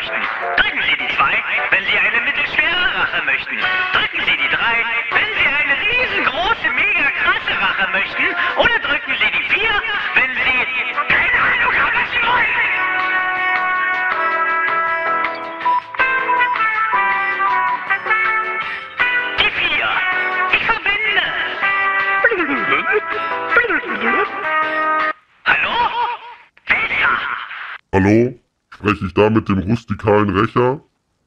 möchten. Drücken Sie die 2, wenn Sie eine mittelschwere Rache möchten. Drücken Sie die 3, wenn Sie eine riesengroße, mega krasse Rache möchten. Oder drücken Sie die 4, wenn Sie keine Ahnung haben, was Sie wollen. Die 4. Ich verbinde. Hallo? Wer ist da? Hallo? Spreche ich da mit dem rustikalen Rächer?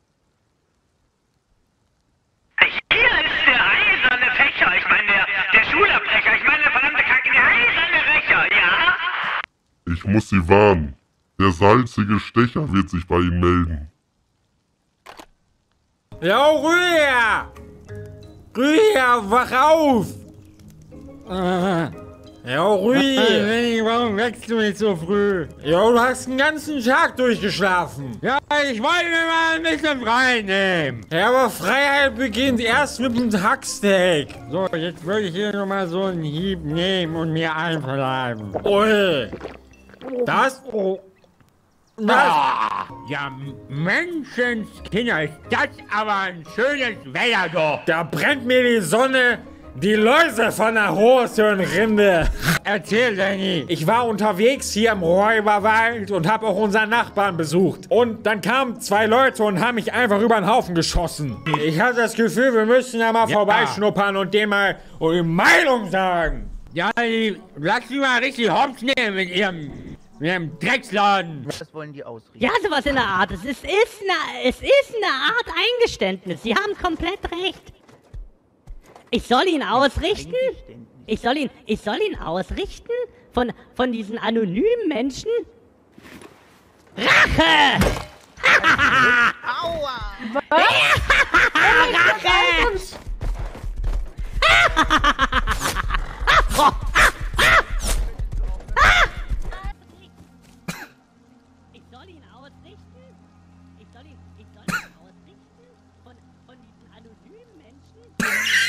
Hier ist der eiserne Fächer. Ich meine, der Schulabbrecher. Ich meine, verdammte Kacke, der eiserne Rächer, ja? Ich muss Sie warnen. Der salzige Stecher wird sich bei Ihnen melden. Ja, Rüdiger! Rüdiger, wach auf! Ja, Rüdiger! Warum wächst du nicht so früh? Ja, du hast den ganzen Tag durchgeschlafen. Ja, ich wollte mir mal ein bisschen frei nehmen. Ja, aber Freiheit beginnt erst mit dem Hacksteak. So, jetzt würde ich hier nochmal so einen Hieb nehmen und mir einverleiben. Ui! Das? Ja, Menschenskinder, ist das aber ein schönes Wetter doch. Da brennt mir die Sonne die Läuse von der Hose und Rinde. Erzähl, Danny. Ich war unterwegs hier im Räuberwald und habe auch unseren Nachbarn besucht. Und dann kamen 2 Leute und haben mich einfach über den Haufen geschossen. Ich hatte das Gefühl, wir müssen da mal vorbeischnuppern und denen mal die Meinung sagen. Ja, lass sie mal richtig hops nehmen mit ihrem Drecksladen. Was wollen die ausrichten? Ja, sowas in der Art. Es ist eine Art Eingeständnis. Sie haben komplett recht. Ich soll ihn ausrichten? Ich soll ihn ausrichten? Von diesen anonymen Menschen? Rache! Aua! Rache! Ich soll ihn ausrichten? Ich soll ihn ausrichten? Von diesen anonymen Menschen?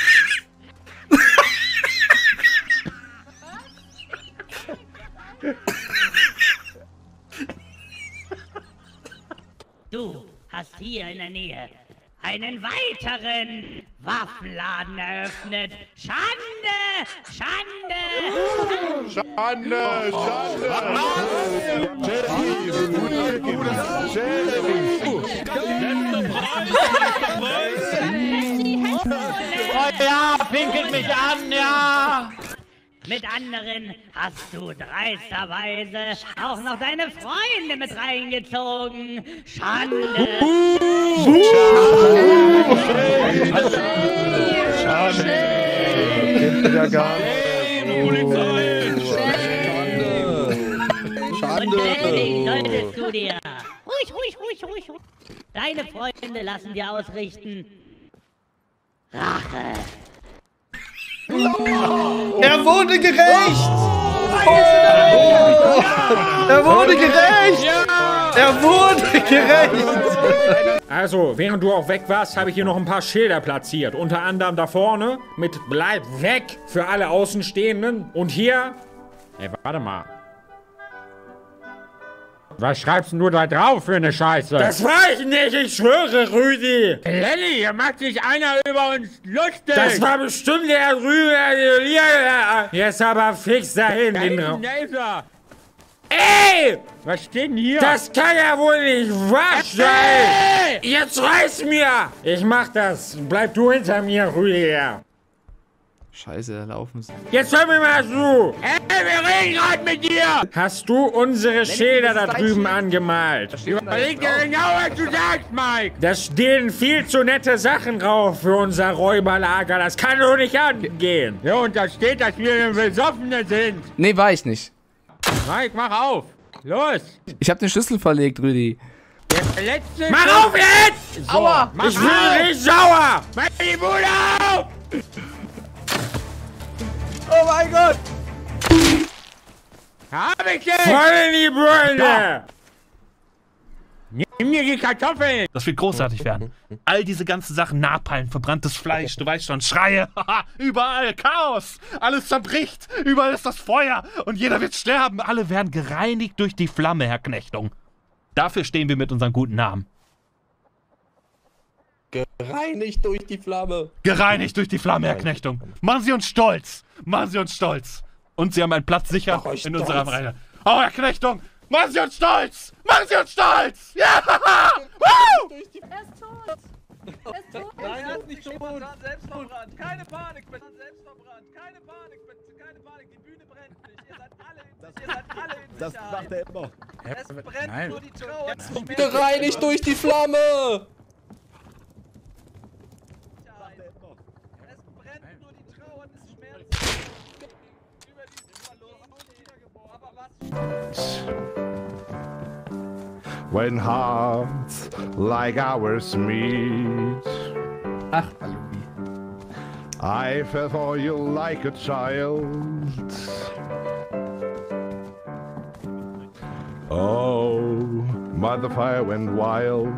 Du hast hier in der Nähe einen weiteren Waffenladen eröffnet. Schande! Schande! Schande! Oh ja, pinkelt mich an, ja! Mit anderen hast du dreisterweise auch noch deine Freunde mit reingezogen. Schande! Und deswegen solltest du dir ruhig deine Freunde lassen dir ausrichten. Rache! Er wurde gerecht! Er wurde gerecht! Er wurde gerecht! Also, während du auch weg warst, habe ich hier noch ein paar Schilder platziert. Unter anderem da vorne mit Bleib weg für alle Außenstehenden. Und hier... Ey, warte mal. Was schreibst du da drauf für eine Scheiße? Das war ich nicht, ich schwöre, Rüdi! Lenny, hier macht sich einer über uns lustig! Das war bestimmt der Rüdi! Jetzt aber fix dahin, den Raum. Ey! Was steht denn hier? Das kann ja wohl nicht wahr sein! Jetzt reiß mir! Ich mach das. Bleib du hinter mir, Rüdiger. Scheiße, da laufen sie. Jetzt hör mir mal zu! Ey, wir reden gerade mit dir! Hast du unsere Schilder da drüben angemalt? Überleg dir genau, was du sagst, Mike! Da stehen viel zu nette Sachen drauf für unser Räuberlager. Das kann doch nicht angehen. Ja, und da steht, dass wir Besoffene sind. Nee, war ich nicht. Mike, mach auf! Los! Ich hab den Schlüssel verlegt, Rüdi. Der letzte... Mach auf jetzt! So, aua! Ich bin nicht sauer! Mach die Bude auf! Oh mein Gott! Hab ich den! Voll in die Brille! Nimm mir die Kartoffeln! Das wird großartig werden. All diese ganzen Sachen, Napalm, verbranntes Fleisch, du weißt schon, Schreie, überall Chaos, alles zerbricht, überall ist das Feuer und jeder wird sterben. Alle werden gereinigt durch die Flamme, Herr Knechtung. Dafür stehen wir mit unserem guten Namen. Gereinigt durch die Flamme. Gereinigt durch die Flamme, Erknechtung. Machen Sie uns stolz. Machen Sie uns stolz. Und Sie haben einen Platz sicher in unserer Reihe. Oh, Erknechtung. Machen Sie uns stolz. Machen Sie uns stolz. Ja! Woo! Er ist tot. Er ist tot. Nein, er ist nicht tot. Selbst verbrannt. Keine Panik, bitte. Selbst verbrannt. Keine Panik, bitte. Keine Panik. Die Bühne brennt nicht. Ihr seid alle in Sicherheit. Das macht er immer. Es brennt nur die Trauer. Gereinigt durch die Flamme. Es brennt nur die Trauer des Schmerzes. Über diesen Verlust. Aber was... When hearts like ours meet, Ach, hallo. I fell for you like a child. Oh, but the fire went wild.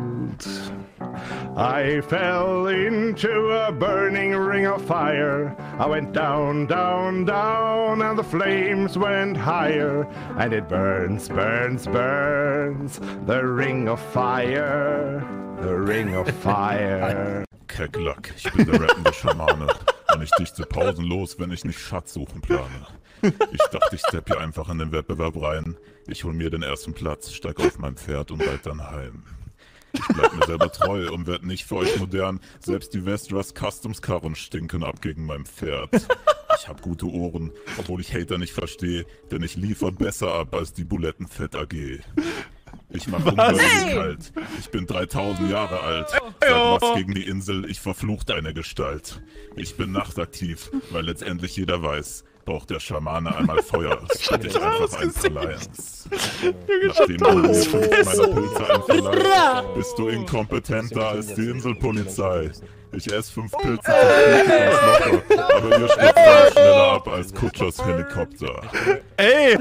I fell into a burning ring of fire. I went down, down, down, and the flames went higher. And it burns, burns, burns, the ring of fire, the ring of fire. Kecklack, ich bin der rappende Schamane. Und ich dichte pausenlos, wenn ich nicht Schatz suchen plane. Ich dachte, ich stepp hier einfach in den Wettbewerb rein. Ich hol mir den ersten Platz, steig auf mein Pferd und reite dann heim. Ich bleib mir selber treu und werd nicht für euch modern. Selbst die Vestras Customs-Karren stinken ab gegen mein Pferd. Ich hab gute Ohren, obwohl ich Hater nicht verstehe, denn ich liefer besser ab als die Bulettenfett AG. Ich mach unglaublich kalt. Ich bin 3000 Jahre alt. Sag was gegen die Insel, ich verfluch deine Gestalt. Ich bin nachtaktiv, weil letztendlich jeder weiß, braucht der Schamane einmal Feuer, statt ich einfach ein Verleihens. Nachdem du mir 5 meiner Pilze einverleihst, bist du inkompetenter als die Inselpolizei. Ich ess 5 Pilze locker, aber ihr stürzt schneller ab als Kutschers Helikopter. Ey!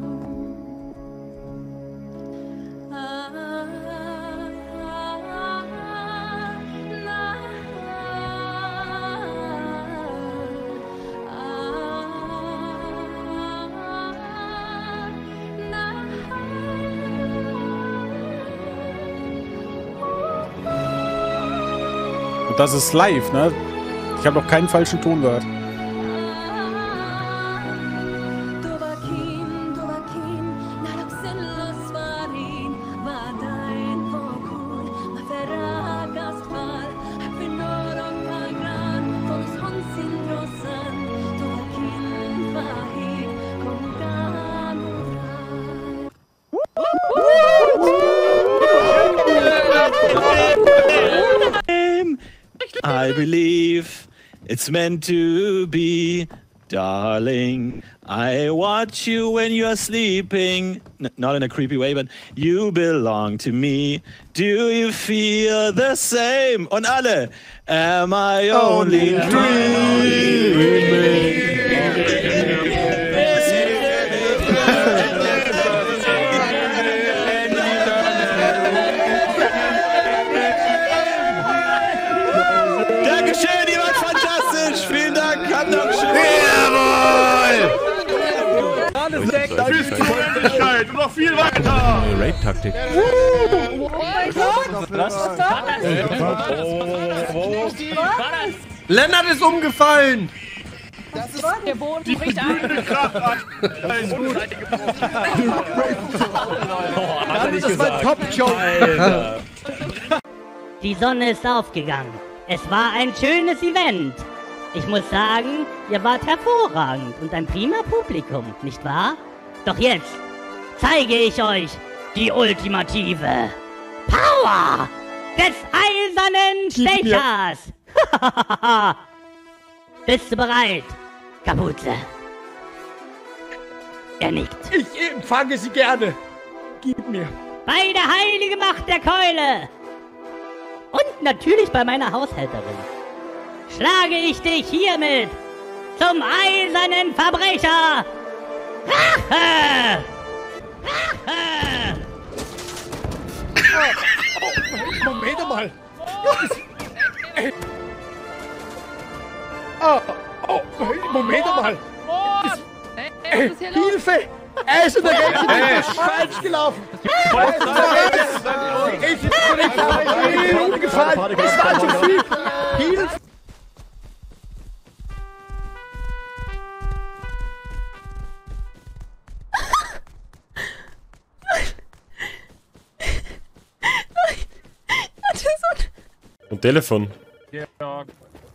Und das ist live, ne? Ich habe noch keinen falschen Ton gehört. I believe it's meant to be, darling. I watch you when you're sleeping. Not in a creepy way, but you belong to me. Do you feel the same? Und alle, am I only dreaming? Dankeschön, ihr wart fantastisch. Vielen Dank, habt noch schön. Jawohl! Bis zur Unendlichkeit und noch viel weiter! Raid-Taktik. Oh mein Gott! Was war das? Lennart ist umgefallen! Das ist der Boden bricht ein. Das war Top-Joke! Die Sonne ist aufgegangen. Es war ein schönes Event. Ich muss sagen, ihr wart hervorragend und ein prima Publikum, nicht wahr? Doch jetzt zeige ich euch die ultimative Power des eisernen Stechers. Bist du bereit, Kapuze? Er nickt. Ich empfange sie gerne. Gib mir. Bei der heiligen Macht der Keule. Und natürlich bei meiner Haushälterin. Schlage ich dich hiermit zum eisernen Verbrecher. Rache! Rache! Moment mal. Moment mal. Was ist hier los? Hilfe! Er ist in der rechten Ecke falsch gelaufen. Ich bin umgefallen. Es war zu viel. Hilfe. Und Telefon. Georg.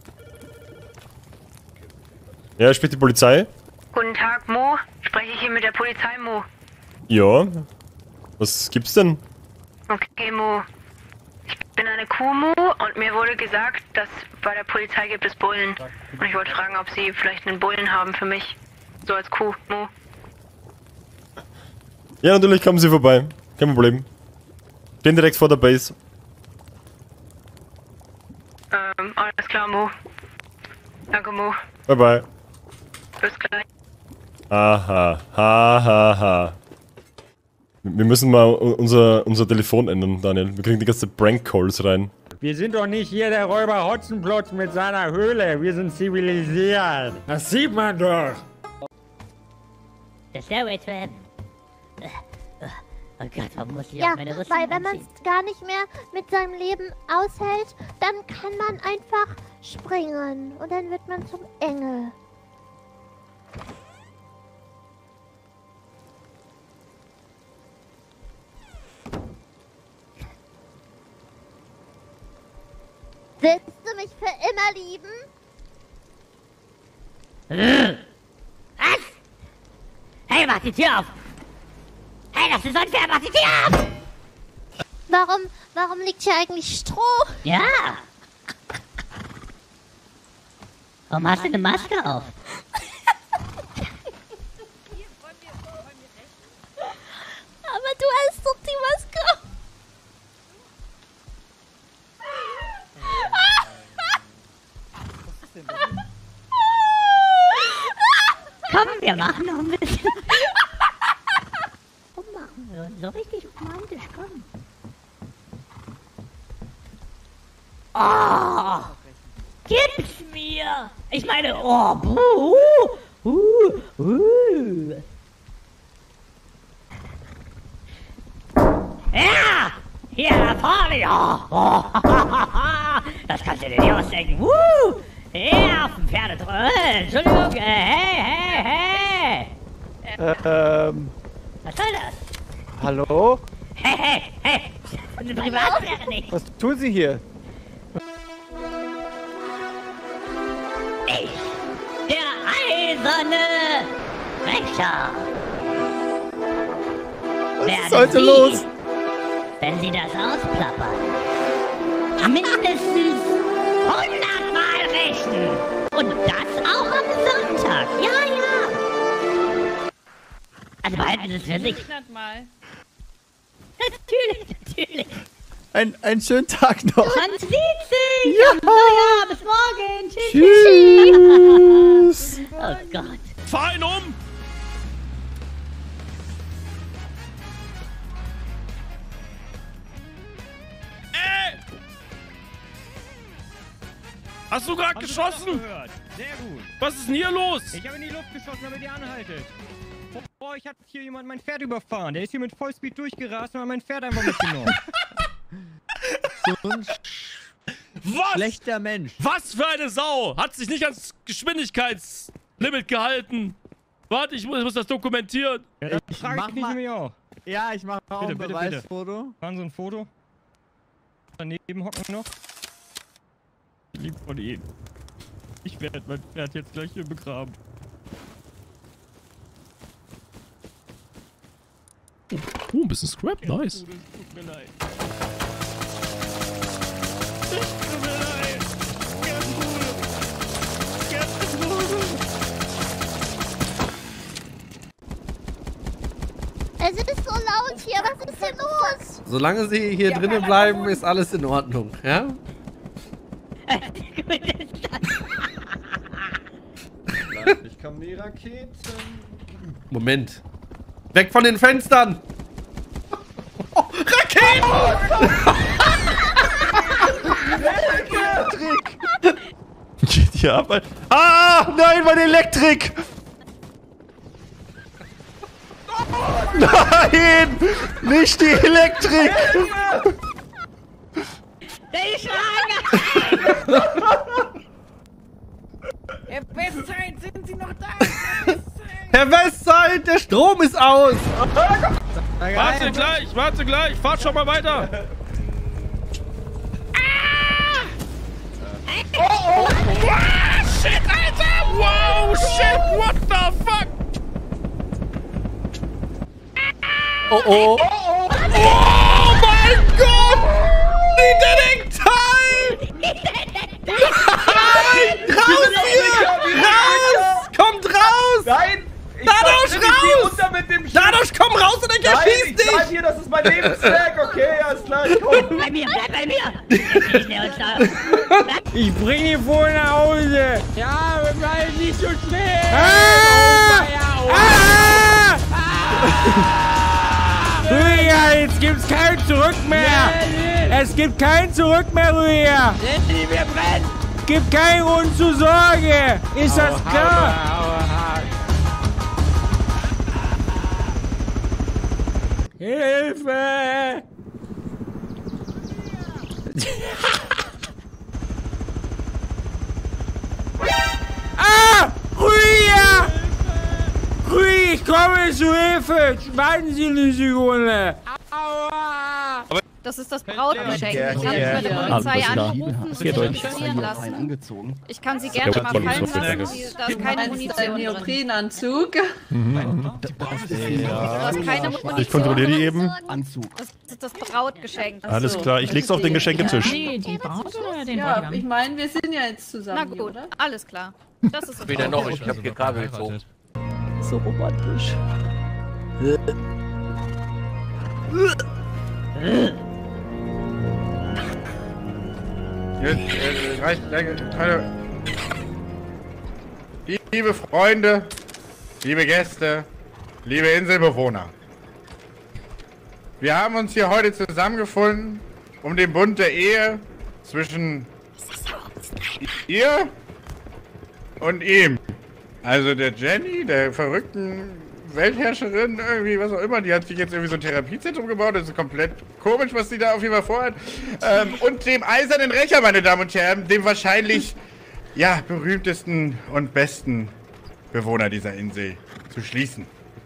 Ja, spricht die Polizei? Guten Tag, Mo. Spreche ich hier mit der Polizei, Mo? Ja. Was gibt's denn? Okay, Mo. Ich bin eine Kuh, Mo, und mir wurde gesagt, dass bei der Polizei gibt es Bullen. Und ich wollte fragen, ob Sie vielleicht einen Bullen haben für mich. So als Kuh, Mo. Ja, natürlich kommen Sie vorbei. Kein Problem. Stehen direkt vor der Base. Alles klar, Mo. Danke, Mo. Bye bye. Bis gleich. Aha, ha. Wir müssen mal unser Telefon ändern, Daniel. Wir kriegen die ganze Prank-Calls rein. Wir sind doch nicht hier der Räuber Hotzenplotz mit seiner Höhle. Wir sind zivilisiert. Das sieht man doch. Der Stairway Trap. Oh Gott, warum muss ich Ja, auch meine Rüstung weil wenn man es gar nicht mehr mit seinem Leben aushält, dann kann man einfach springen. Und dann wird man zum Engel. Willst du mich für immer lieben? Was? Hey, mach die Tür auf! Hey, das ist unfair, mach die Tür auf! Warum liegt hier eigentlich Stroh? Ja! Warum hast du eine Maske auf? Aber du hast doch die Maske auf. Komm, wir machen noch ein bisschen. Komm, machen wir. So richtig romantisch, komm. Oh! Gib's mir! Ich meine, oh, Ja! Hier, Napoleon! Oh, das kannst du dir nicht ausdenken. Ja, auf dem Entschuldigung, hey! Was soll das? Hallo? Hey! Das ist eine Privatsphäre nicht. Was tun Sie hier? Ich, der eiserne Wächter. Was ist heute los? Wenn Sie das ausplappern, mindestens 100 Mal richten. Und das auch am Sonntag. Ja. Also behalten Sie es für sich. 100 Mal. Natürlich. Einen schönen Tag noch. Man sieht sich. Ja. Bis morgen. Tschüss. Oh Gott. Fahr ihn um! Hast du gerade geschossen? Sehr gut. Was ist denn hier los? Ich habe in die Luft geschossen, damit ihr anhaltet. Boah, ich hat hier jemand mein Pferd überfahren. Der ist hier mit Vollspeed durchgerast und hat mein Pferd einfach mitgenommen. So ein schlechter Mensch. Was für eine Sau! Hat sich nicht ans Geschwindigkeitslimit gehalten. Warte, ich muss das dokumentieren. Ja, das frage ich mich auch. Ja, ich mache auch ein Bitte. Beweisfoto. Machen so ein Foto. Daneben hocken noch. Lieb von Ihnen. Ich werde mein Pferd jetzt gleich hier begraben. Ein bisschen Scrap, nice. Tut mir leid. Tut mir leid. Es ist so laut hier. Was ist denn los? Solange Sie hier drinnen bleiben, ist alles in Ordnung, ja? Ich komme die Raketen. Moment. Weg von den Fenstern! Oh, Raketen! Elektrik! Geht hier ab? Ah, nein, meine Elektrik! Nein! Nicht die Elektrik! Der ist schwanger! Herr Westside, sind Sie noch da? Herr Westside, der Strom ist aus! Warte gleich, fahrt schon mal weiter! Oh, shit, Alter! Wow, shit, what the fuck? Oh mein Gott! Die Detektei! Nein! Raus hier! Raus! Kommt raus! Nein! Dadurch komm raus und ich erschieß dich! Nein, hier, das ist mein Lebenswerk, okay, alles klar, ich komm. Bei mir, bleib bei mir! Ich bring ihn vorher nach Hause. Ja, wir bleiben nicht so schnell. Rüdiger, jetzt gibt's kein Zurück mehr. Es gibt kein Zurück mehr, Rüdiger. Wir brennen. Gibt keinen Grund zur Sorge. Ist das klar? Hilfe! Rüdiger! Rüdiger, ich komme zu Hilfe! Warten Sie eine Sekunde! Aua! Das ist das Brautgeschenk. Ich habe bei der Polizei angerufen und registrieren lassen. Ich kann Sie gerne mal fallen lassen. Da ist keine Munition drin. Neoprenanzug. Da ist keine Munition. Ich kontrolliere die eben. Das ist das Brautgeschenk. Alles klar, ich leg's auf den Geschenketisch. Nee, die Braut oder den Bräutigam? Ich meine, wir sind ja jetzt zusammen. Na gut, oder? alles klar. Das ist Weder noch, ich hab hier Kabel gezogen. So romantisch. Liebe Freunde, liebe Gäste, liebe Inselbewohner. Wir haben uns hier heute zusammengefunden, um den Bund der Ehe zwischen ihr und ihm. Also der Jenny, der verrückten Weltherrscherin, irgendwie, was auch immer, die hat sich jetzt irgendwie so ein Therapiezentrum gebaut, das ist komplett komisch, was die da auf jeden Fall vorhat. Und dem eisernen Rächer, meine Damen und Herren, dem wahrscheinlich, ja, berühmtesten und besten Bewohner dieser Insel zu schließen.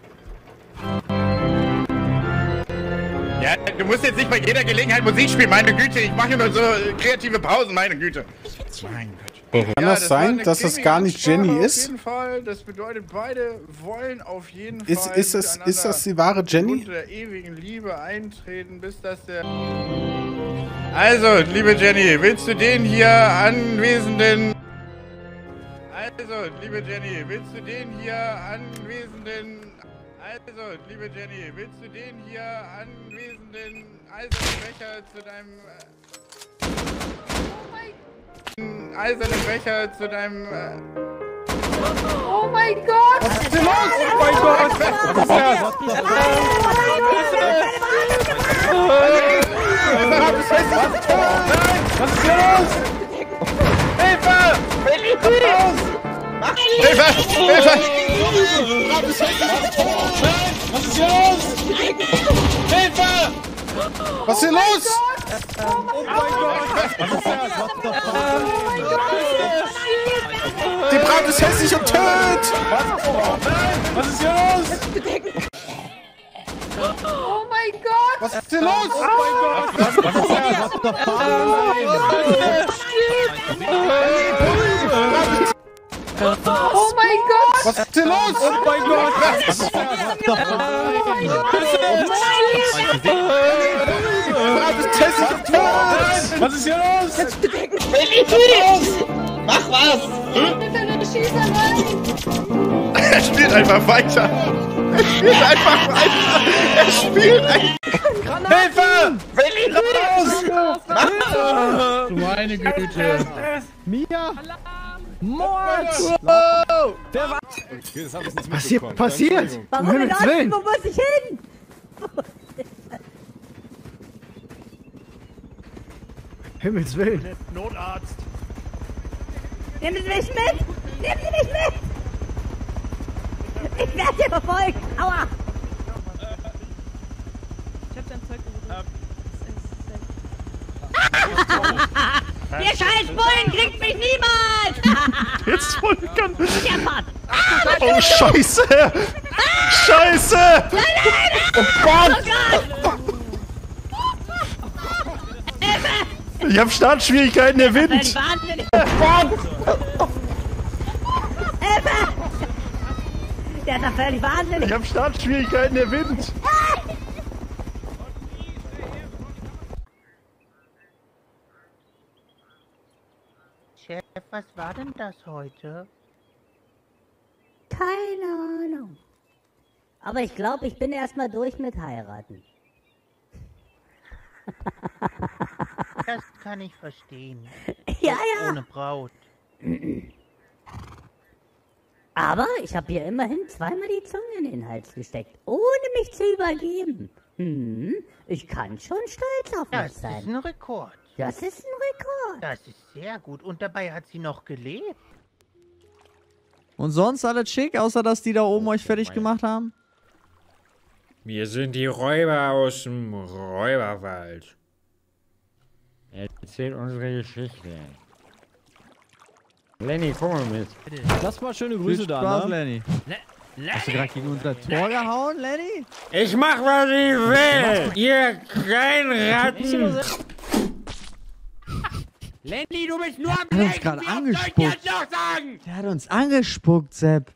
Ja, du musst jetzt nicht bei jeder Gelegenheit Musik spielen, meine Güte, ich mache nur so kreative Pausen, meine Güte. Mein Gott. Kann das sein, dass das gar nicht Jenny ist? Auf jeden Fall, das bedeutet, beide wollen auf jeden Fall Ist das die wahre Jenny? Bund der ewigen Liebe eintreten, bis das der... Also, liebe Jenny, willst du den hier anwesenden... Also, liebe Jenny, willst du den hier anwesenden... Also, liebe Jenny, willst du den hier anwesenden eisernen Becher zu deinem... eisernen Becher zu deinem... Oh mein Gott! Was ist denn los? Oh mein Gott! Was ist hier los? Hilfe! Raus! Hilfe! Hilfe! Was ist hier los? Hilfe! Was ist hier los? Oh mein Gott! Was ist das? Die Braut ist hässlich und tötet! Was ist hier los? Oh mein Gott! Was ist hier los? Oh mein Gott! Was ist Oh mein Gott! Was ist hier los? Oh mein Gott! Was ist hier los? Mach was! Er spielt einfach weiter! Er spielt einfach weiter! Er spielt einfach... Hilfe! Willi, raus! Meine Güte! Mia! Mord! Wow! Der war... Was hier passiert? Warum in Osten? Wo muss ich hin? Himmels Willen. Notarzt! Nehmen Sie mich mit! Nehmen Sie mich mit! Ich werde hier verfolgt! Aua! Ihr scheiß Bullen kriegt mich niemals! Jetzt voll kann. Oh, Scheiße! Scheiße! Oh Gott! Ich hab Startschwierigkeiten, der Wind! Der ist doch völlig wahnsinnig! Ich hab Startschwierigkeiten, der Wind! Chef, was war denn das heute? Keine Ahnung. Aber ich glaube, ich bin erstmal durch mit heiraten. Das kann ich verstehen. Ja, ja. Ohne Braut. Aber ich habe ihr immerhin zweimal die Zunge in den Hals gesteckt, ohne mich zu übergeben. Ich kann schon stolz auf mich sein. Das ist ein Rekord. Das ist ein Rekord. Das ist sehr gut. Und dabei hat sie noch gelebt. Und sonst alles schick, außer dass die da oben euch fertig gemacht haben? Wir sind die Räuber aus dem Räuberwald. Erzählt unsere Geschichte. Lenny, komm mal mit. Lass mal schöne Grüße da, ne? Lenny. Hast du gerade gegen unser Tor gehauen, Lenny? Ich mach, was ich will! Ihr kleinen Ratten! Lenny, du bist nur am Der hat uns gerade angespuckt. Der hat uns angespuckt, Sepp.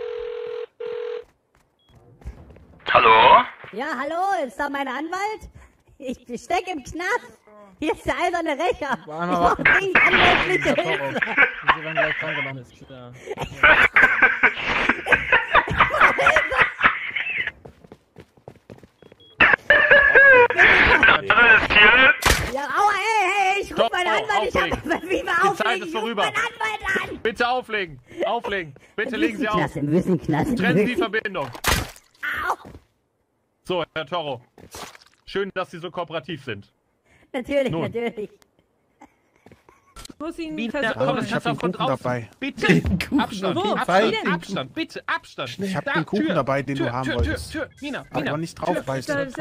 Hallo? Ja, hallo, ist da mein Anwalt? Ich steck im Knast. Hier ist der eiserne Rächer. Ich brauche dringend anwaltliche Hilfe. Sie werden gleich dran genommen. Ja, aua, hey, ich ruf meinen Anwalt. Ich hab wie wir auflegen. Die Zeit ist vorüber. Ich ruf meinen Anwalt an. Bitte auflegen. Auflegen. Bitte legen Sie auf. Im Wissenknast. Trennen Sie die Verbindung. So, Herr Toro. Schön, dass Sie so kooperativ sind. Natürlich, Nun. natürlich. Ich muss ihn Komm, versuchen. das kannst du auch von draußen. dabei. Bitte. Abstand. Wo? Abstand. Bitte, Abstand. Ich hab den Kuchen dabei, den du haben wolltest. Tür. Nina, Aber nicht drauf beißen.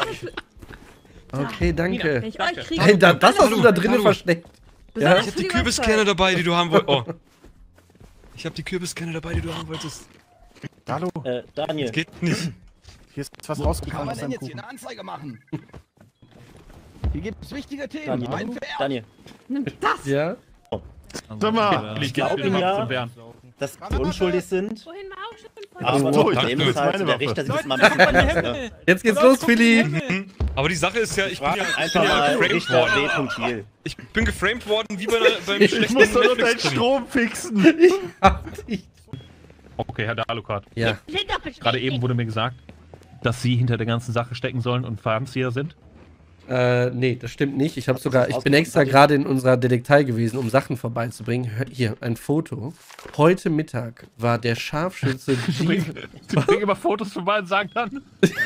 Okay, danke. Wenn ich euch kriege, Hey, das hast du da drinnen versteckt. Ja? Ich Ich hab die Kürbiskerne dabei, die du haben wolltest. Oh. Ich hab die Kürbiskerne dabei, die du haben wolltest. Hallo? Daniel. Das geht nicht. Hier ist was rausgekommen aus Kann man deinem denn jetzt hier Kuchen. eine Anzeige machen? Hier gibt es wichtige Themen. Daniel. Die beiden Pferde. Daniel. Nimm das! Ja? Sag mal. Ich glaube ja, dass sie unschuldig sind. Vorhin war auch schon Aber das Problem ist halt, der Richter sieht es mal ein bisschen anders. Jetzt geht's los, Philly. Aber die Sache ist ja, ich bin ja Einfach mal Richter W. Ich bin geframed worden wie beim schlechten Ich muss doch noch deinen Netflix-Krimi. Strom fixen. Okay, Herr Alucard. Ja. Gerade eben wurde mir gesagt, dass Sie hinter der ganzen Sache stecken sollen und Fernseher sind. Nee, das stimmt nicht. Ich bin extra gerade in unserer Detektei gewesen, um Sachen vorbeizubringen. Hier, ein Foto. Heute Mittag war der Scharfschütze Sie bringen immer Fotos vorbei und sagen dann.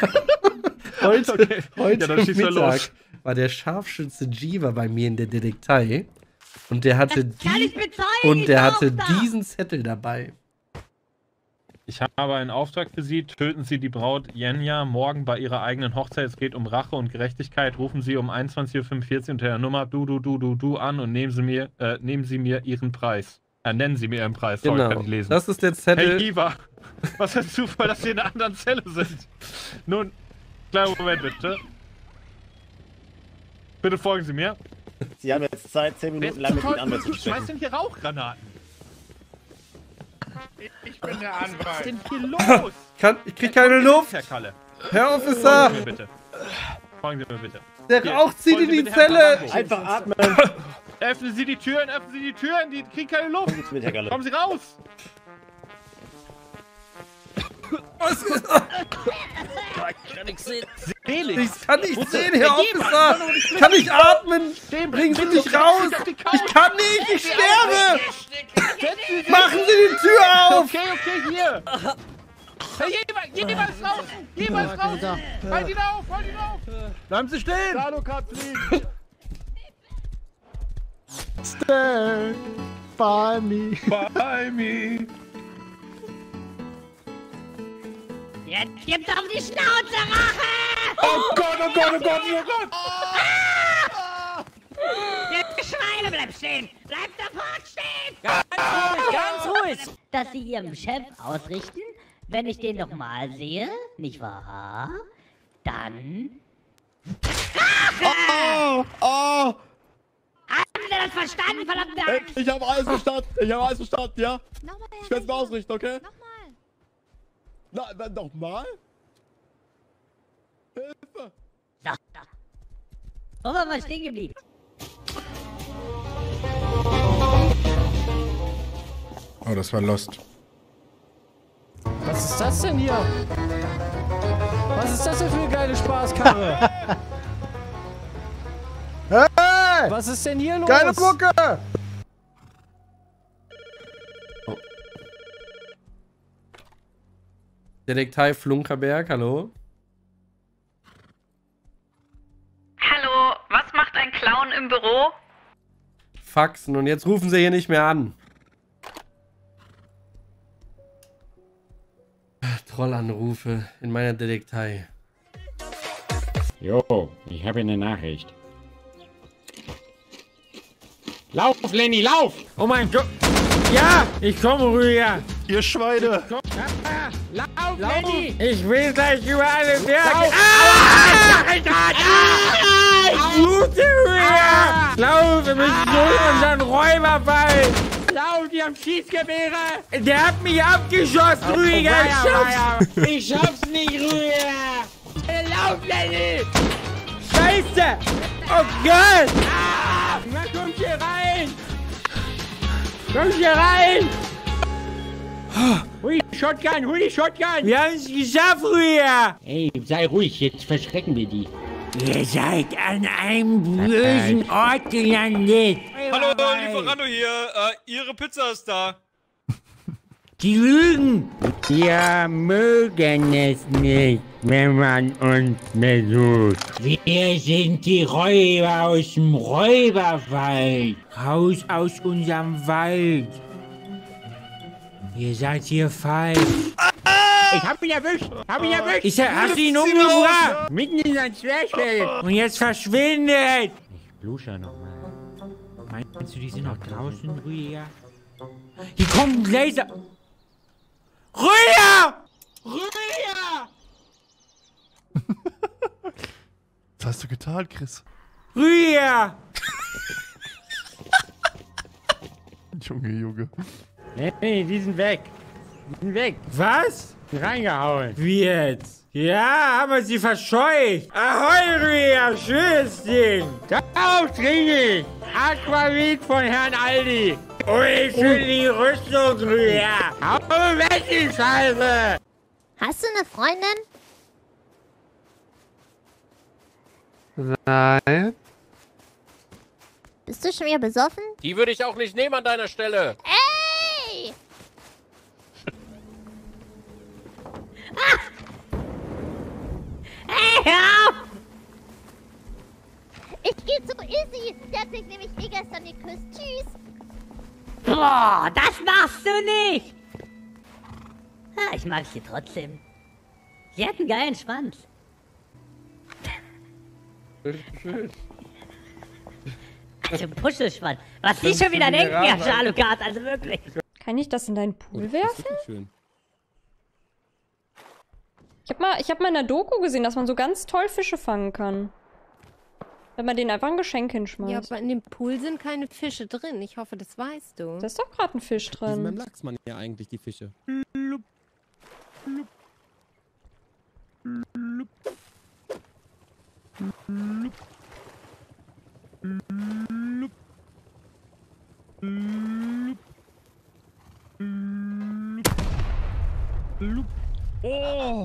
Heute Ja, dann schießt er Mittag los. war der Scharfschütze Jiva bei mir in der Detektei. Und der hatte, diesen Zettel dabei. Ich habe einen Auftrag für Sie. Töten Sie die Braut Jenja morgen bei ihrer eigenen Hochzeit. Es geht um Rache und Gerechtigkeit. Rufen Sie um 21:45 Uhr unter der Nummer du an und nehmen Sie mir Ihren Preis. Nennen Sie mir Ihren Preis. Sorry, Genau. kann ich lesen. Das ist der Zettel. Hey Iva, was für ein Zufall, dass Sie in einer anderen Zelle sind. Nun, kleinen Moment bitte. Bitte folgen Sie mir. Sie haben jetzt Zeit, 10 Minuten lang mit Ihnen Anwalt zu Was schmeißt sprechen. denn hier Rauchgranaten? Ich bin der Anwalt. Was ist denn hier los? Ich krieg keine Luft. Herr Kalle. Herr Officer. Folgen Sie mir bitte. Folgen Sie mir bitte. Der Hier, Rauch zieht folgen in Sie die bitte Herrn Zelle. Parango. Einfach atmen. Öffnen Sie die Türen, die kriegen keine Luft. Kommen Sie mit, Herr Kalle. Kommen Sie raus. Ich kann nicht sehen, Herr Officer! Ich kann nicht atmen! Bringen Sie mich raus! Ich kann nicht! Ich sterbe! Machen Sie die Tür auf! Okay, hier! Hey, jeweils raus! Jeweils raus! Halt ihn auf! Bleiben Sie stehen! Alucard fliegt! Stand by me. By me! Jetzt gibt's auf die Schnauze, Rache! Oh Gott, oh Gott, oh Gott, oh Gott! Ihr Schweine, bleibt stehen! Bleibt sofort stehen! Ganz ruhig! Dass Sie Ihrem Chef ausrichten, wenn ich den nochmal sehe, nicht wahr? Dann... Oh! Oh! Haben Sie das verstanden, verdammte Axt? Ich habe alles verstanden. Ich habe alles verstanden, ja? Ich werde es mir ausrichten, okay? Nochmal. Nochmal? Hilfe! So. Wo waren wir stehen geblieben? Oh, das war Lost. Was ist das denn hier? Was ist das denn für eine geile Spaßkarre? Hey! Was ist denn hier los? Geile Mucke! Oh. Detektiv Flunkerberg, hallo? Hallo, was macht ein Clown im Büro? Faxen und jetzt rufen sie hier nicht mehr an. Trollanrufe in meiner Detektei. Jo, ich habe eine Nachricht. Lauf, Lenny, lauf! Oh mein Gott! Ja, ich komme rüber! Ihr Schweine! Lauf, Lenny! Ich will gleich über alle Berge! Ich blute rüber! Lauf, wir müssen durch unseren Räuberball! Lauf, die haben Schießgewehre! Der hat mich abgeschossen, Rüdiger! Ich schaff's nicht, Rüdiger! Lauf, Lenny! Scheiße! Oh Gott! Na, kommt hier rein! Kommt hier rein! Hui, Shotgun, hui, Shotgun! Wir haben es geschafft, Rüdiger! Ey, sei ruhig, jetzt verschrecken wir die. Ihr seid an einem bösen Ort gelandet. Hallo, Lieferando hier. Ihre Pizza ist da. Die lügen! Wir mögen es nicht, wenn man uns besucht. Wir sind die Räuber aus dem Räuberwald. Raus aus unserem Wald. Ihr seid hier falsch. Ich hab ihn erwischt! Hast du ihn umgebracht? Mitten in sein Zwerchfell. Und jetzt verschwindet! Ich blusche nochmal. Meinst du, die sind noch draußen, Rüdiger? Hier kommt ein Laser! Rüdiger! Rüdiger! Was hast du getan, Chris? Rüdiger! Junge. Nee, die sind weg. Die sind weg. Was? Reingehauen. Wie jetzt? Ja, haben wir sie verscheucht. Ahoi, Rüdiger, schönes Ding. Darauf trinke ich. Aquavit von Herrn Aldi. Ui, schön die Rüstung, Rüdiger. Hau weg, die Scheiße. Hast du eine Freundin? Nein. Bist du schon wieder besoffen? Die würde ich auch nicht nehmen an deiner Stelle. Ey! Hey, hör auf! Ich geh zu Izzy. Der hat mich nämlich gestern geküsst. Tschüss. Boah, das machst du nicht! Ich mag sie trotzdem. Sie hat einen geilen Schwanz. Also Puschelschwanz. Was die schon wieder denken, Herr Schalukat, also wirklich. Kann ich das in deinen Pool werfen? Schön. Ich hab mal in der Doku gesehen, dass man so ganz toll Fische fangen kann. Wenn man denen einfach ein Geschenk hinschmeißt. Ja, aber in dem Pool sind keine Fische drin. Ich hoffe, das weißt du. Da ist doch gerade ein Fisch drin. Die sind beim Lachsmann ja eigentlich, die Fische. Oh!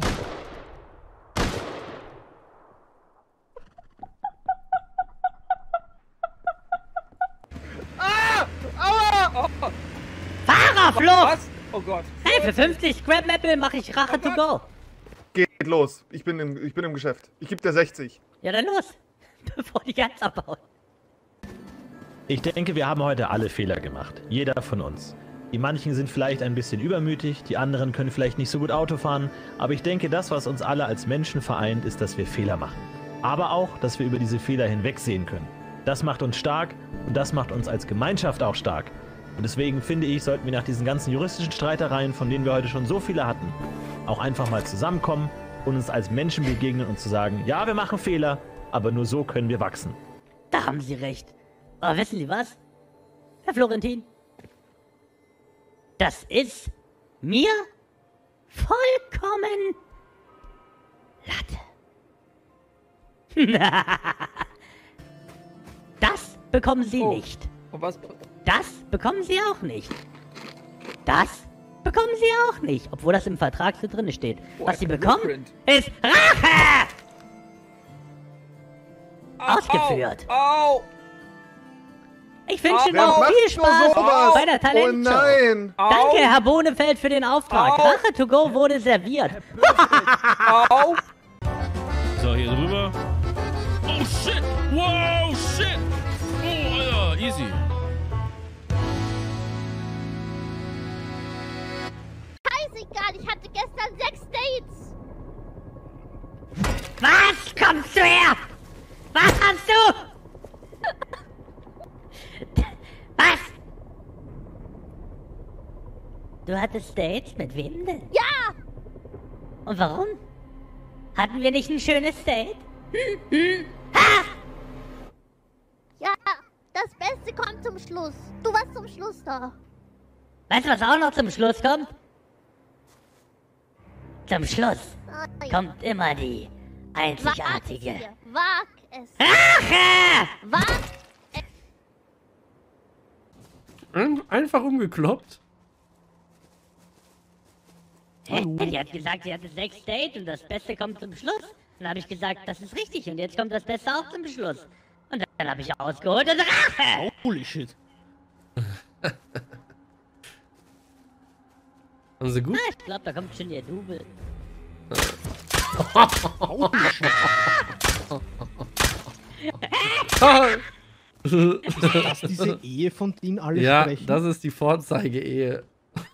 Aua! Oh. Fahrerflucht! Was? Oh Gott. Hey, für 50 Scrap Apple mache ich Rache to go. Geht los. Ich bin im Geschäft. Ich gebe dir 60. Ja, dann los. Bevor die ganz abbauen. Ich denke, wir haben heute alle Fehler gemacht. Jeder von uns. Die manchen sind vielleicht ein bisschen übermütig, die anderen können vielleicht nicht so gut Auto fahren, aber ich denke, das, was uns alle als Menschen vereint, ist, dass wir Fehler machen. Aber auch, dass wir über diese Fehler hinwegsehen können. Das macht uns stark und das macht uns als Gemeinschaft auch stark. Und deswegen finde ich, sollten wir nach diesen ganzen juristischen Streitereien, von denen wir heute schon so viele hatten, auch einfach mal zusammenkommen und uns als Menschen begegnen und zu sagen, ja, wir machen Fehler, aber nur so können wir wachsen. Da haben Sie recht. Aber wissen Sie was, Herr Florentin? Das ist mir vollkommen Latte. Das bekommen Sie nicht. Und was? Das bekommen Sie auch nicht. Das bekommen Sie auch nicht, obwohl das im Vertrag so drin steht. Was Sie bekommen, ist Rache! Ausgeführt. Au! Ich wünsche Ihnen noch viel Spaß bei der Talentshow. Oh nein! Danke, Herr Bonefeld, für den Auftrag. Rache to go wurde serviert. Au! So, hier drüber. Oh shit! Wow, shit! Oh, Alter, easy. Scheißegal, ich hatte gestern 6 Dates. Was kommst du her? Was hast du? Was? Du hattest Dates? Mit wem denn? Ja! Und warum? Hatten wir nicht ein schönes Date? Ha! Ja, das Beste kommt zum Schluss. Du warst zum Schluss da. Weißt du, was auch noch zum Schluss kommt? Zum Schluss kommt immer die einzigartige Wag es. Rache! Wag Einfach umgekloppt. Die hat gesagt, sie hatte 6 Dates und das Beste kommt zum Schluss. Dann habe ich gesagt, das ist richtig und jetzt kommt das Beste auch zum Schluss. Und dann habe ich ausgeholt und Rache! Holy shit. Haben sie gut? Ah, ich glaube, da kommt schon ihr Double. Ist das diese Ehe, von denen alle sprechen? Ja, das ist die Vorzeige-Ehe.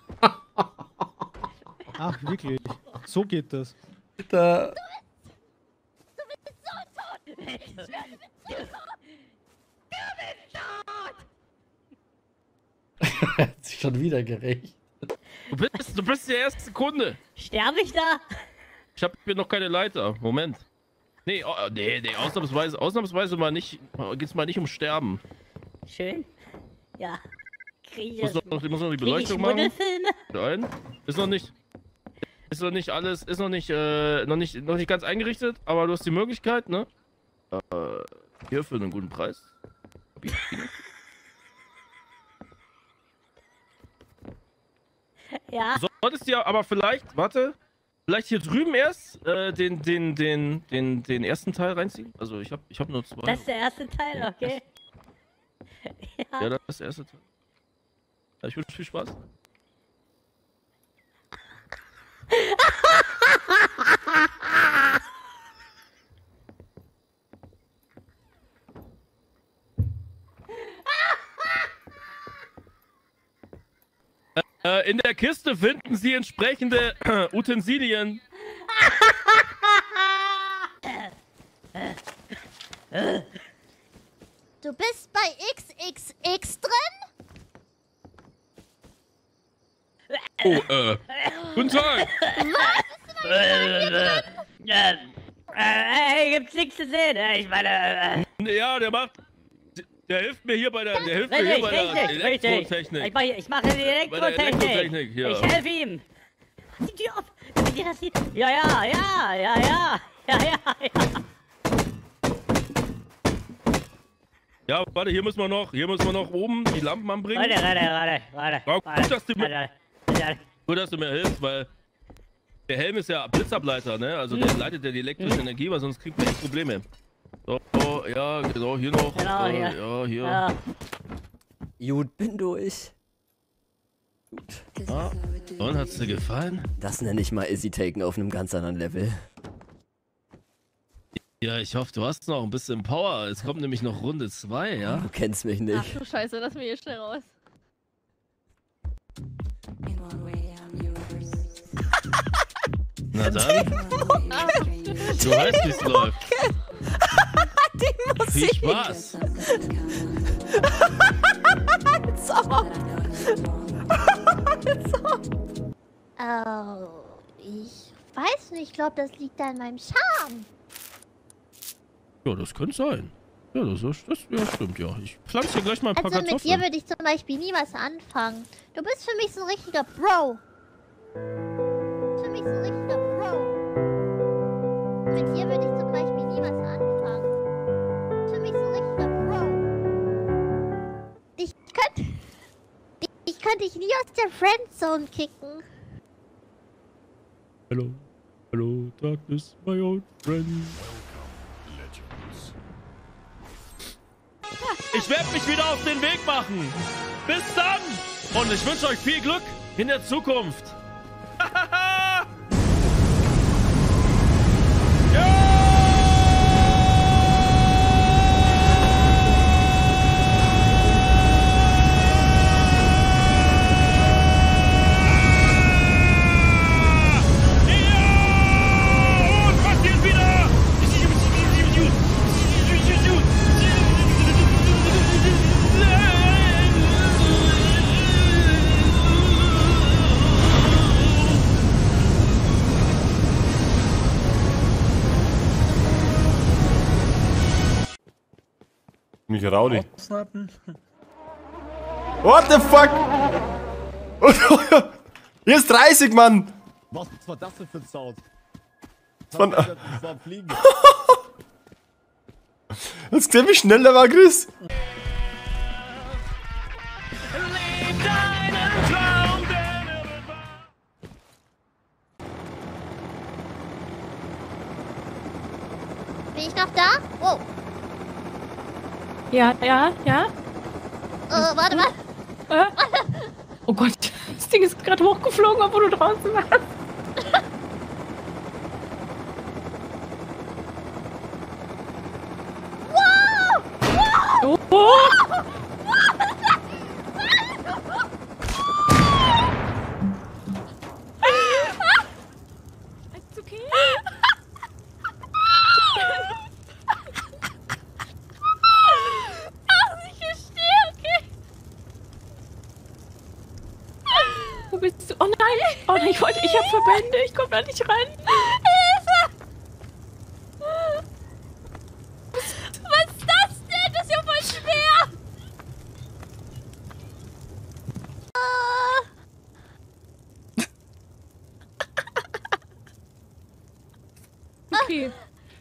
Ach, wirklich? So geht das. Da. Du bist so tot! Du bist tot! Hat sich schon wieder gerecht. Du bist der erste Kunde. Sterbe ich da? Ich habe hier noch keine Leiter. Moment. Nee, ausnahmsweise mal nicht. Geht's mal nicht um Sterben. Schön. Ja. Ich muss noch die Beleuchtung machen. Nein. Ist noch nicht alles, ist noch nicht ganz eingerichtet, aber du hast die Möglichkeit, ne? Hier für einen guten Preis. Ja. Du solltest dir aber vielleicht hier drüben erst den ersten Teil reinziehen. Also ich hab nur 2. Das ist der erste Teil, okay. Ja, das ist der erste Teil. Ja, ich wünsche viel Spaß. In der Kiste finden Sie entsprechende Utensilien. Du bist bei XXX drin? Oh, guten Tag. Hey, gibt's nichts zu sehen. Ich meine, Ja, der hilft mir hier bei der, Elektrotechnik. Ich mache die Elektrotechnik. Ja. Ich helfe ihm. Die Tür auf. Damit ihr das sieht. Ja. Ja, warte, hier müssen wir noch oben die Lampen anbringen. Warte. Gut, dass du mir hilfst, weil der Helm ist ja Blitzableiter, ne? Also der leitet ja die elektrische Energie, weil sonst kriegt man echt Probleme. So, ja, genau, hier noch. Genau, hier. Ja, hier. Ja. Gut, bin durch. Gut. Ah, und hat's dir gefallen? Das nenne ich mal Easy Taken auf einem ganz anderen Level. Ja, ich hoffe, du hast noch ein bisschen Power. Es kommt nämlich noch Runde 2, ja? Du kennst mich nicht. Ach du Scheiße, lass mich hier schnell raus. Na dann. Du weißt, wie es läuft. Die Musik. Viel Spaß. Oh, ich weiß nicht. Ich glaube, das liegt an meinem Charme. Ja, das könnte sein. Ja, das stimmt, ja. Ich pflanze hier gleich mal ein paar Also mit Kartoffeln. dir würde ich zum Beispiel nie was anfangen. Du bist für mich so ein richtiger Bro. Für mich so ein richtiger Bro. Mit dir würde ich zum Beispiel nie was anfangen. Für mich so ein richtiger Bro. Ich könnte dich nie aus der Friendzone kicken. Hello, hello, darkness, my old friend. Ich werde mich wieder auf den Weg machen. Bis dann. Und ich wünsche euch viel Glück in der Zukunft. Mich Raudi. What the fuck? Hier ist 30, Mann! Was war das denn für ein Sound? Das war ein Fliegen. Hast du gesehen, wie schnell der war, Chris? Bin ich noch da? Oh. Ja. Warte. Oh Gott, das Ding ist gerade hochgeflogen, obwohl du draußen warst. Wow! Oh. Ist okay? Wo bist du? Oh nein! Oh nein, ich hab Verbände, ich komm da nicht rein. Hilfe! Was ist das denn? Das ist ja voll schwer! Okay.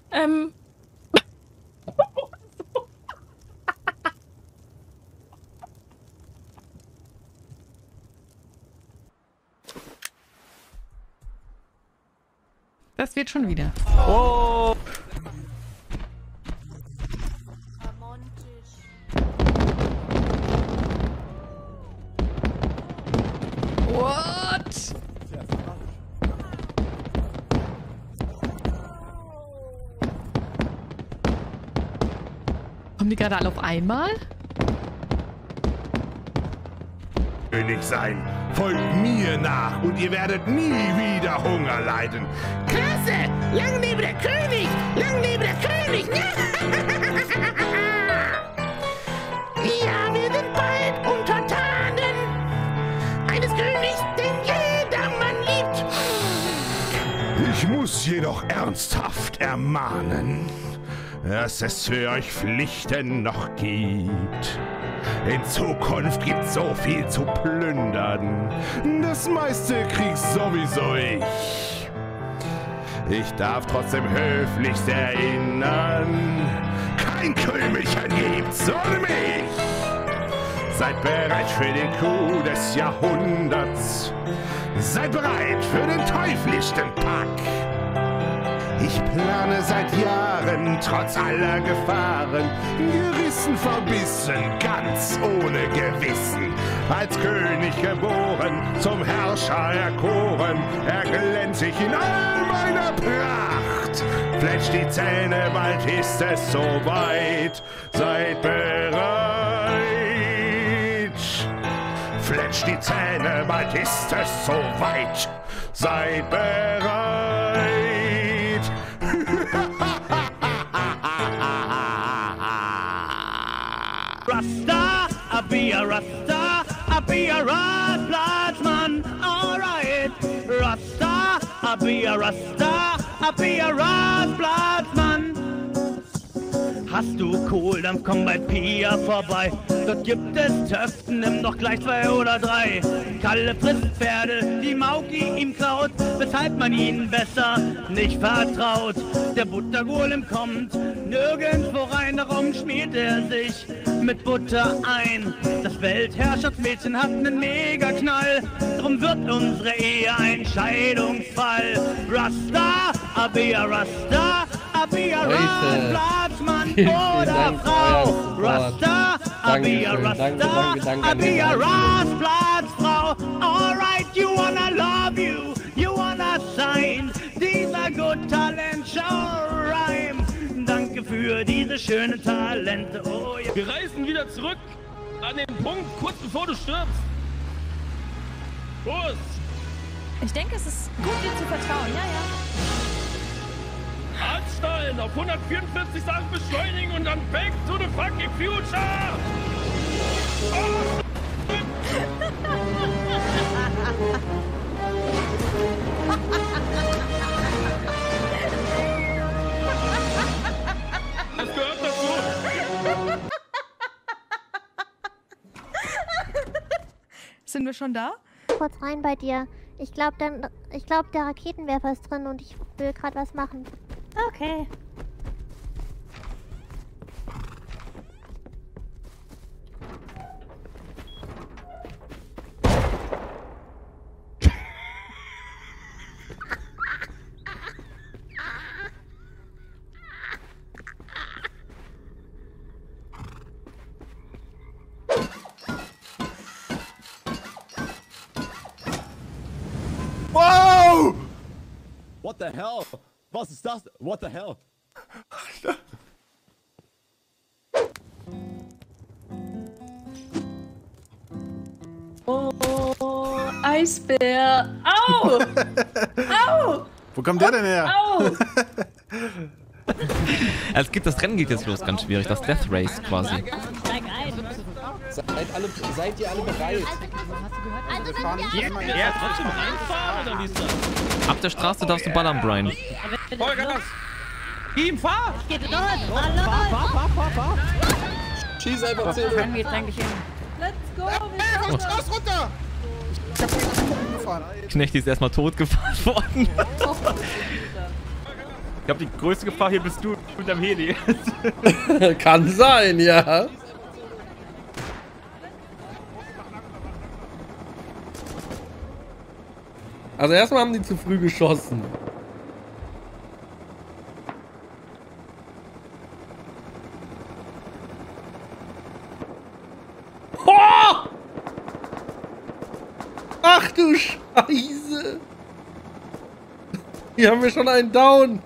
Das wird schon wieder. Oh! What? Kommen die gerade alle auf einmal? König sein. Folgt mir nach und ihr werdet nie wieder Hunger leiden. Klasse! Lang lebe der König! Lang lebe der König! Ja, wir sind bald Untertanen eines Königs, den jedermann liebt. Ich muss jedoch ernsthaft ermahnen, dass es für euch Pflichten noch gibt. In Zukunft gibt's so viel zu plündern. Das meiste krieg's sowieso ich. Ich darf trotzdem höflichst erinnern, kein Krümelchen gibt's ohne mich. Seid bereit für den Coup des Jahrhunderts. Seid bereit für den teuflischsten Pack. Ich plane seit Jahren, trotz aller Gefahren, gerissen, verbissen, ganz ohne Gewissen. Als König geboren, zum Herrscher erkoren, erglänz ich in all meiner Pracht. Fletscht die Zähne, bald ist es soweit. Seid bereit. Fletscht knirsch die Zähne, bald ist es soweit. Seid bereit. Rasta, I be a Rasta, I be a Rastplatzmann, alright. Rasta, I be a Rasta, I be a Rastplatzmann. Hast du Kohl, dann komm bei Pia vorbei. Dort gibt es Töpfen, nimm doch gleich 2 oder 3. Kalle frisst Pferde, die Mauki ihm klaut, weshalb man ihnen besser nicht vertraut. Der Buttergolem kommt nirgendwo rein, darum schmiert er sich mit Butter ein. Das Weltherrschaftsmädchen hat nen Megaknall, drum wird unsere Ehe ein Scheidungsfall. Rasta, I be a Rasta, I be a Rastplatzmann oder Frau. Rasta, I be a Rasta, I be a Rastplatzfrau. Alright, you wanna love you, you wanna sign dieser Good Talent Show Rhyme. Danke für diese schönen Talente. Oh, ja. Wir reisen wieder zurück an den Punkt, kurz bevor du stirbst. Los! Ich denke, es ist gut, dir zu vertrauen. Ja, ja. Anstellen, auf 144 Sachen beschleunigen und dann back to the fucking future! Oh. Das gehört dazu! Sind wir schon da? Kurz rein bei dir. Ich glaube, der Raketenwerfer ist drin und ich will gerade was machen. Okay. Wow! What the hell? Was ist das? What the hell? Oh, Eisbär. Au! Au! Wo kommt der denn her? Au! Es gibt das Rennen geht jetzt los, ganz schwierig. Das Death Race quasi. Seid ihr alle bereit? Also, trotzdem reinfahren oder wie ist das? Ab der Straße darfst du ballern, Brian. Vollgas! Team, fahr! Geht los! Fahr! Schieß einfach 10. Können wir jetzt eigentlich hin? Let's go! Raus, runter! Ich hab den gefahren. Knechti ist erstmal tot gefahren worden. Ich glaube, die größte Gefahr hier bist du mit dem Heli. Kann sein, ja. Also erstmal haben die zu früh geschossen. Oh! Ach du Scheiße! Hier haben wir schon einen Down.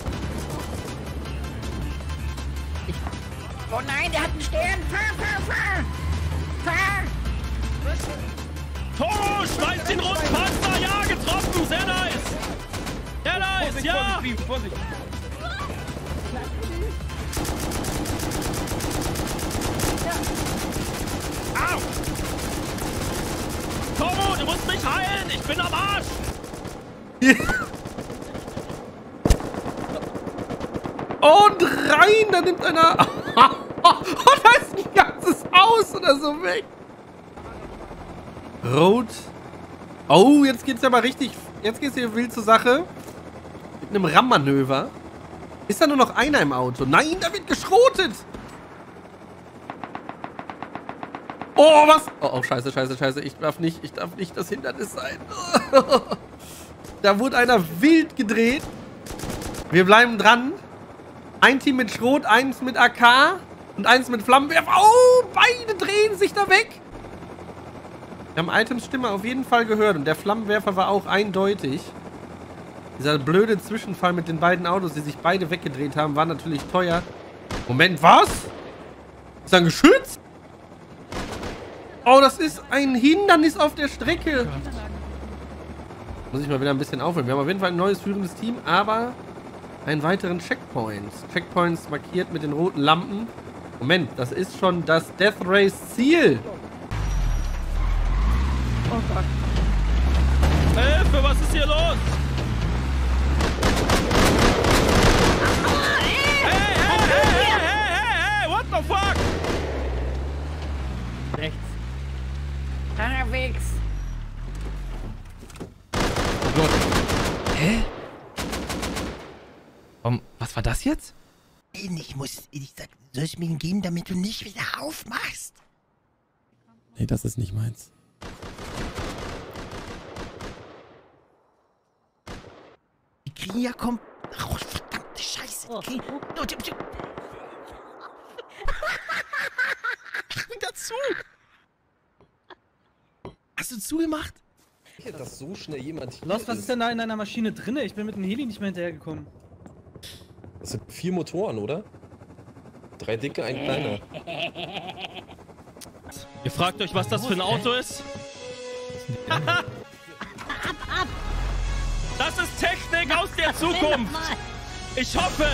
Oh nein, der hat einen Stern. Fahr! Toro, schmeißt den roten Panzer! Ja, getroffen! Sehr nice! Sehr nice, Vorsicht, ja! Vorsicht! Au! Toro, du musst mich heilen! Ich bin am Arsch! Und rein! Da nimmt einer... Oh, da ist ein ganzes Haus oder so weg! Rot. Oh, jetzt geht's ja mal richtig... Jetzt geht's hier wild zur Sache. Mit einem Rammmanöver. Ist da nur noch einer im Auto? Nein, da wird geschrotet! Oh, was? Oh, scheiße. Ich darf nicht das Hindernis sein. Da wurde einer wild gedreht. Wir bleiben dran. Ein Team mit Schrot, eins mit AK und eins mit Flammenwerfer. Oh, beide drehen sich da weg. Wir haben Items Stimme auf jeden Fall gehört und der Flammenwerfer war auch eindeutig. Dieser blöde Zwischenfall mit den beiden Autos, die sich beide weggedreht haben, war natürlich teuer. Moment, was? Ist da ein Geschütz? Oh, das ist ein Hindernis auf der Strecke. Muss ich mal wieder ein bisschen aufholen. Wir haben auf jeden Fall ein neues führendes Team, aber einen weiteren Checkpoint. Checkpoints markiert mit den roten Lampen. Moment, das ist schon das Death Race Ziel. Oh Gott. Hilfe, was ist hier los? Hey, what the fuck? Rechts. Unterwegs. Oh Gott. Hä? Was war das jetzt? Ich sag, soll ich mir ihn geben, damit du nicht wieder aufmachst? Nee, das ist nicht meins. Die kriegen ja Oh, verdammte Scheiße. Okay. Mach wieder zu. Hast du zugemacht? Ich hätte das so schnell jemand hier Lost, was ist denn da in deiner Maschine drin? Ich bin mit dem Heli nicht mehr hinterhergekommen. Das sind 4 Motoren, oder? 3 dicke, ein kleiner. Ihr fragt euch, was das für ein Auto ist? Das ist Technik aus der Zukunft. Ich hoffe,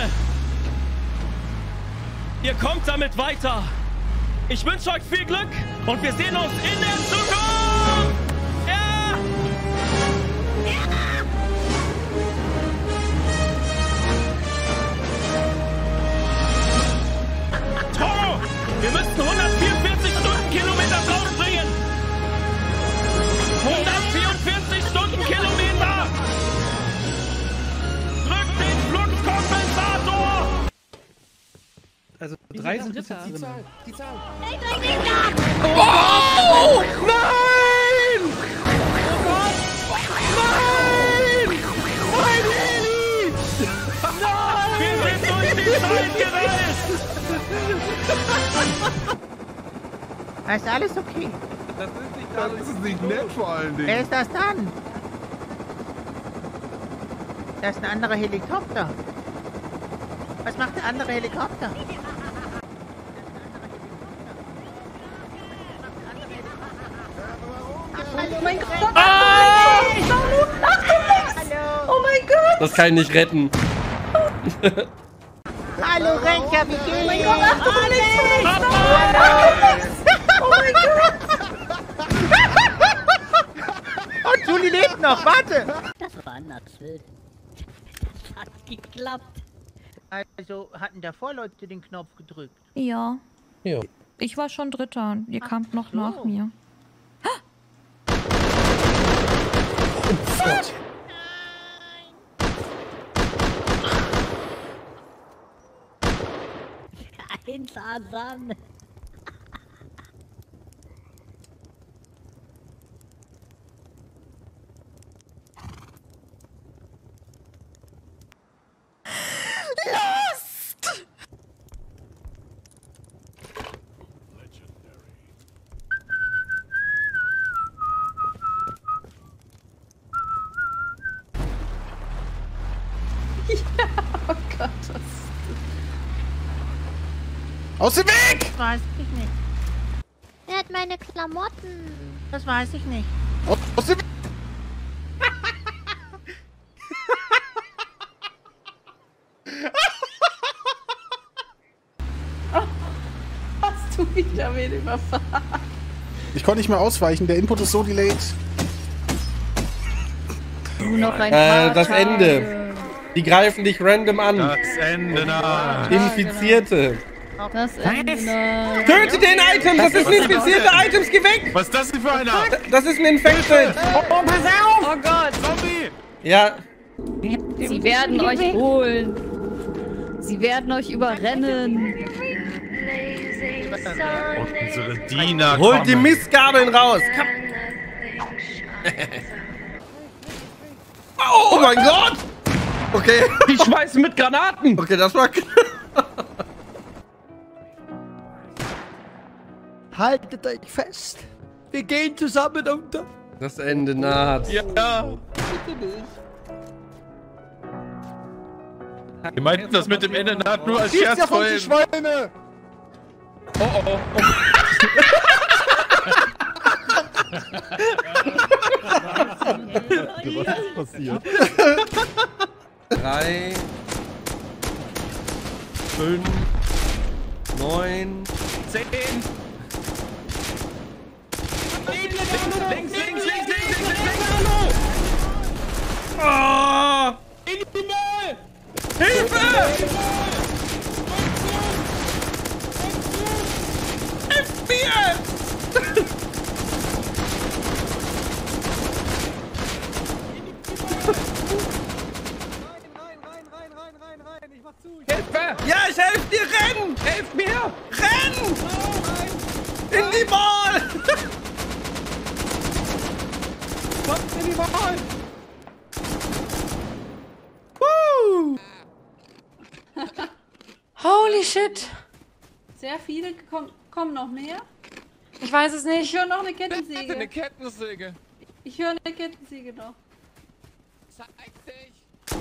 ihr kommt damit weiter. Ich wünsche euch viel Glück und wir sehen uns in der Zukunft. Ja! Toro, wir müssen 144 Stundenkilometer draufbringen. 144 Stundenkilometer. Drück den Fluxkompensator. Also 3 sind die Zahl. Oh! Nein! Nein! Mein Heli! Nein! Wir sind durch die Zeit gereist! Ist alles okay? Das ist nicht nett vor allen Dingen. Wer ist das dann? Das ist ein anderer Helikopter. Was macht der andere Helikopter? Oh mein Gott! Ah! Oh mein Gott! Das kann ich nicht retten. Hallo Renker, wie geht's? Oh mein Gott, Achtung, links! Oh mein Gott! Und Julie lebt noch, warte! Das war Natsel. Hat geklappt. Also hatten davor Leute den Knopf gedrückt? Ja. Ja. Ich war schon Dritter. Ihr kamt noch nach mir. Oh Gott. Ein Tarzan. Lost! Ja, oh Gott, das... Aus dem Weg! Das weiß ich nicht. Wer hat meine Klamotten? Das weiß ich nicht. Aus dem Weg! Hast du wieder wen überfahren? Ich konnte nicht mehr ausweichen, der Input ist so delayed. Noch ein Das Ende. Die greifen dich random an. Das Ende nah. Infizierte. Das Ende. Töte den Items! Das ist ein infizierte Items! Geh weg! Was ist das denn für einer? Das ist ein Infected! Oh, pass auf! Oh Gott! Zombie! Ja. Sie werden euch holen. Sie werden euch überrennen. Unsere Diener Holt die Mistgabeln raus! Oh mein Gott! Okay. Die schmeißen mit Granaten! Okay, das war... Haltet euch fest. Wir gehen zusammen unter. Das Ende naht. Ja. Bitte nicht. Wir meinten das mit dem Ende naht nur als Schießt Scherz ja von vorhin. die Schweine! Oh. Was ist passiert? 3, 5, 9, 10. Links. Oh! Hilfe! F4! Hilfe! Ja, ich helfe dir! Renn! Helf mir! Renn! In die Mall! Kommt in die Mall! Woo! Holy shit. Sehr viele. Kommen noch mehr? Ich weiß es nicht. Ich höre noch eine Kettensäge. Eine Kettensäge. Ich höre eine Kettensäge noch. Zeig dich!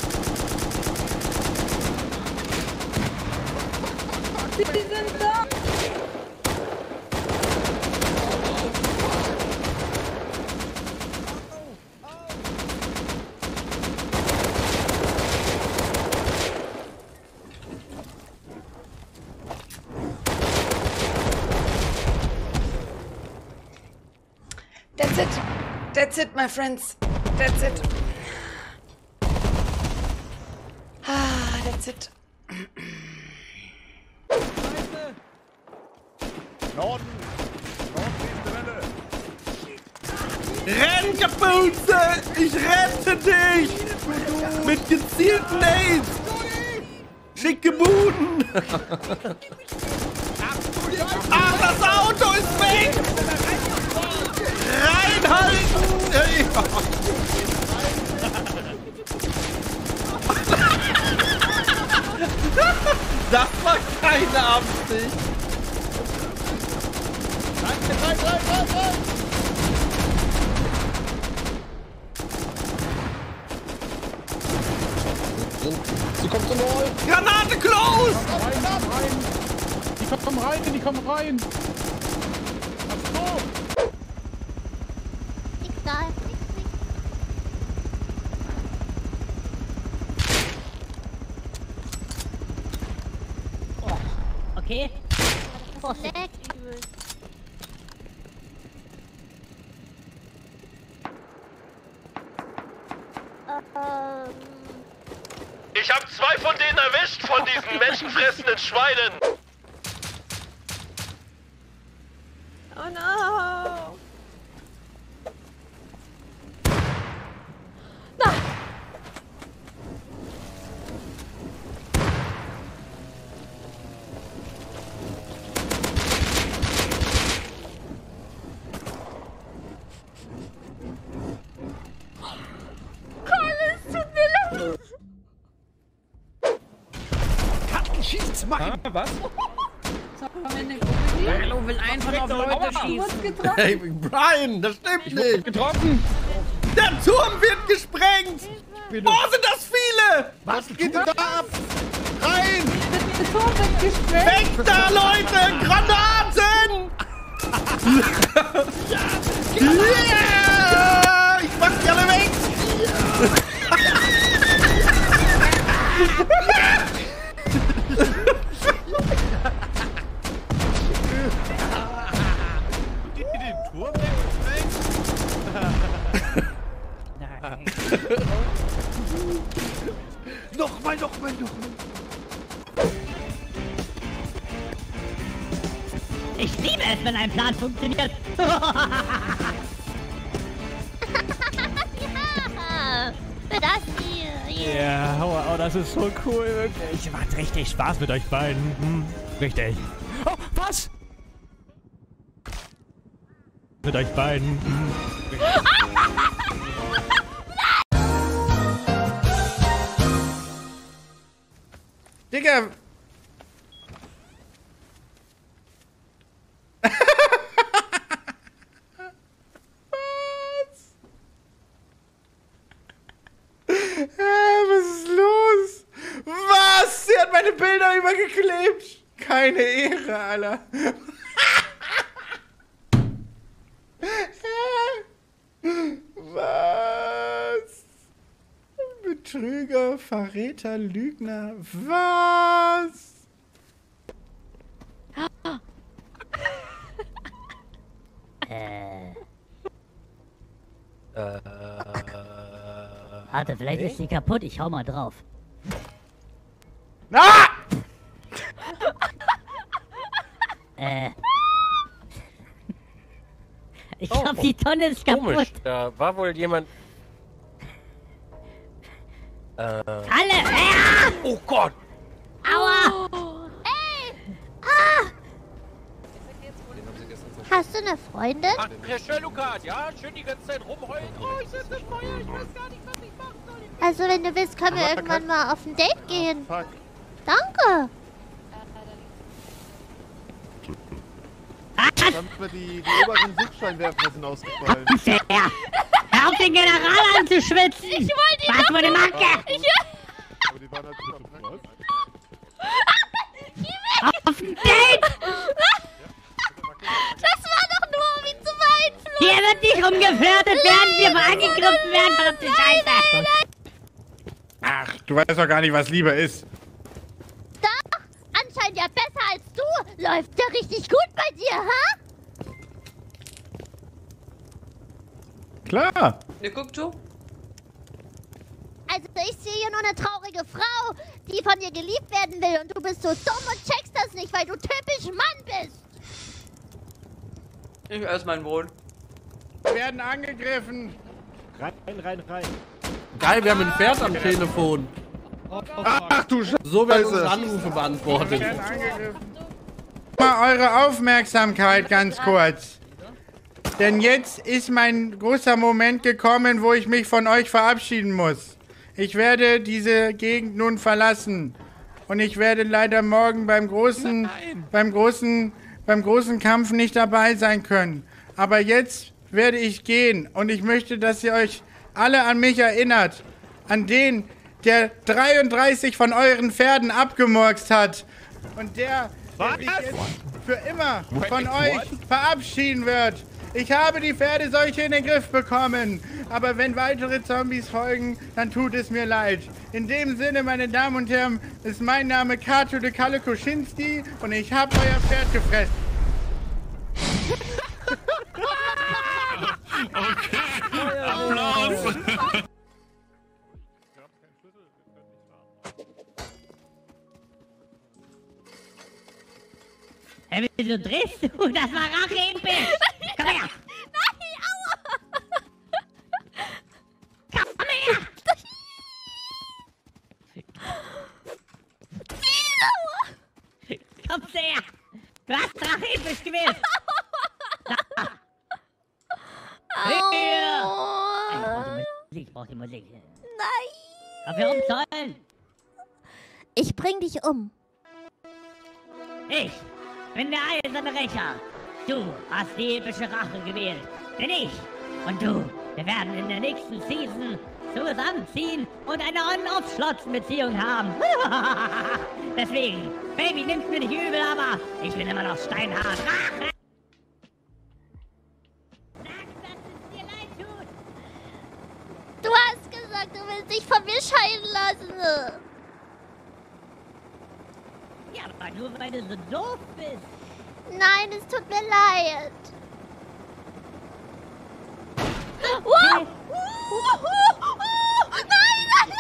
Sie sind da! That's it. That's it, my friends. That's it. Ah, that's it. Norden! Renn, Kapuze! Ich rette dich! Mit gezielten Nades! Schicke Buden! Ah, das Auto ist weg! Reinhalten! Das war keine Absicht! Rein! Sie kommt zu Null! Granate close! Die kommen rein! Nix da, nix. Okay. Das ist leck übel. Ich habe 2 von denen erwischt, von diesen menschenfressenden Schweinen. Oh no! Nein! Schieß, mach ihn! Was? Hallo will einfach auf Leute schießen. Hey, Brian, das stimmt nicht! Getroffen! Der Turm wird gesprengt! Oh, sind das viele! Was geht denn da ab? Rein! Der Turm wird gesprengt! Weg da, Leute! Granaten! Yeah! Ich mach die alle weg! Den Turm wegsprengt? Nein. Nochmal! Ich liebe es, wenn ein Plan funktioniert. Ja, für das hier. Ja, oh, das ist so cool, wirklich. Macht richtig Spaß mit euch beiden. Richtig. Oh, was? Mit euch beiden. Digga! Was ist los? Was? Sie hat meine Bilder übergeklebt. Keine Ehre, Alter. Betrüger, Verräter, Lügner. Was? Warte, vielleicht ist sie kaputt. Ich hau mal drauf. Ah! Ich glaub, die Tonne ist kaputt. Komisch, da war wohl jemand... Alle! Oh Gott! Aua! Ey! Ah! Hast du eine Freundin? Ach, Herr Sherlock, ja? Schön die ganze Zeit rumheulen. Oh, ich setze Feuer, ich weiß gar nicht, was ich machen soll. Also wenn du willst, können wir irgendwann mal auf ein Date gehen. Danke. Dann wir die oberen Sitzscheinwerfer sind ausgefallen. Hör auf, den General anzuschwitzen! Ich wollte ihn Was doch... für eine Macke! Aber die waren halt super. Auf ein Date! Das war doch nur, um ihn zu beeinflussen! Hier wird nicht rumgeflirtet werden, wir angegriffen werden, verdammte Scheiße! Ach, du weißt doch gar nicht, was Liebe ist. Doch, anscheinend ja besser als du. Läuft ja richtig gut bei dir, ha? Klar. Ne, guck du. Also ich sehe hier nur eine traurige Frau, die von dir geliebt werden will und du bist so dumm und checkst das nicht, weil du typisch Mann bist. Ich esse mein Brot. Wir werden angegriffen. Rein. Geil, wir haben ein Pferd am Telefon. Ach du Scheiße. So werden unsere Anrufe beantwortet. Mal eure Aufmerksamkeit ganz kurz. Denn jetzt ist mein großer Moment gekommen, wo ich mich von euch verabschieden muss. Ich werde diese Gegend nun verlassen. Und ich werde leider morgen beim großen Kampf nicht dabei sein können. Aber jetzt werde ich gehen. Und ich möchte, dass ihr euch alle an mich erinnert. An den, der 33 von euren Pferden abgemurkst hat. Und der sich jetzt für immer von euch verabschieden wird. Ich habe die Pferdeseuche in den Griff bekommen. Aber wenn weitere Zombies folgen, dann tut es mir leid. In dem Sinne, meine Damen und Herren, ist mein Name Kato de Kalle Koschinski und ich habe euer Pferd gefressen. Okay. Applaus. Hey, wieso drehst du? Das war Rache im Bild! Komm her! Nein, aua! Komm her! Aua! Komm her! Du hast Rache im Bild gewählt! Ich brauch die Musik. Nein! Auf wir umzahlen! Ich bring dich um. Ich bin der eiserne Rächer. Du hast die epische Rache gewählt. Denn ich und du, wir werden in der nächsten Season zusammenziehen und eine On-Off-Schlotzen-Beziehung haben. Deswegen, Baby, nimm's mir nicht übel, aber ich bin immer noch steinhart. Rache! Du hast gesagt, du willst dich von mir scheiden lassen. Ja, aber nur weil du so doof bist. Nein, es tut mir leid. Wow! Nein!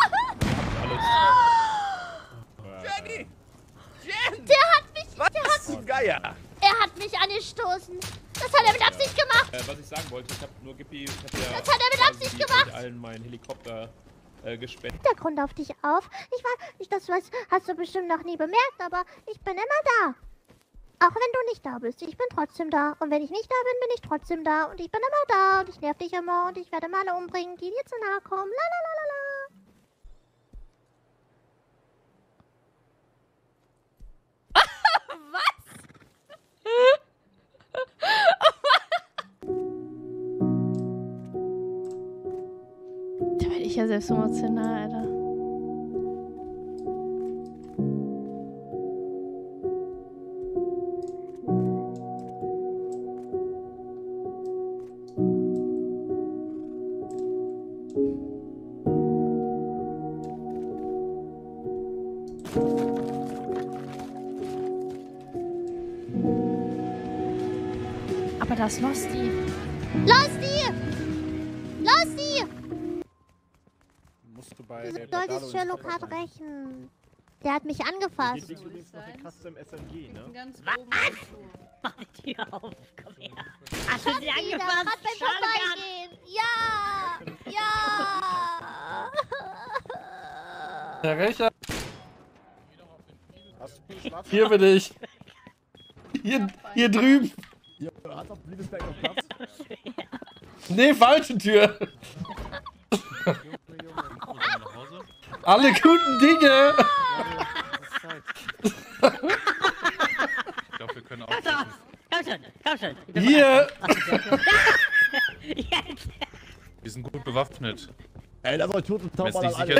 Jenny! Der hat mich... Was? Geier! Er hat mich angestoßen. Das hat er mit Absicht gemacht. Was ich sagen wollte, ich habe nur Gippi... Das hat er mit Absicht gemacht. allen meinen Helikopter gespendet. Der Grund auf dich auf. Ich weiß, das hast du bestimmt noch nie bemerkt, aber ich bin immer da. Auch wenn du nicht da bist, ich bin trotzdem da. Und wenn ich nicht da bin, bin ich trotzdem da. Und ich bin immer da und ich nerv dich immer und ich werde mal alle umbringen, die dir zu nahe kommen. Da werde ich ja selbst emotional, Alter. Aber das Losty. Losty! Losty! Musst du bei Du solltest Sherlock hart rächen. Der hat mich angefasst. Mach die Tür auf, komm her. Hast du sie Wieder, angefasst? grad beim Vorbeigehen. Ja! Ja! Herr Rächer. Hier bin ich. Hier drüben. Nee, falsche Tür. Alle guten Dinge. Ich glaube, wir können auch. Komm schon. Hier. Jetzt. Wir sind gut bewaffnet. Ey, das soll Toten Taub an sicher.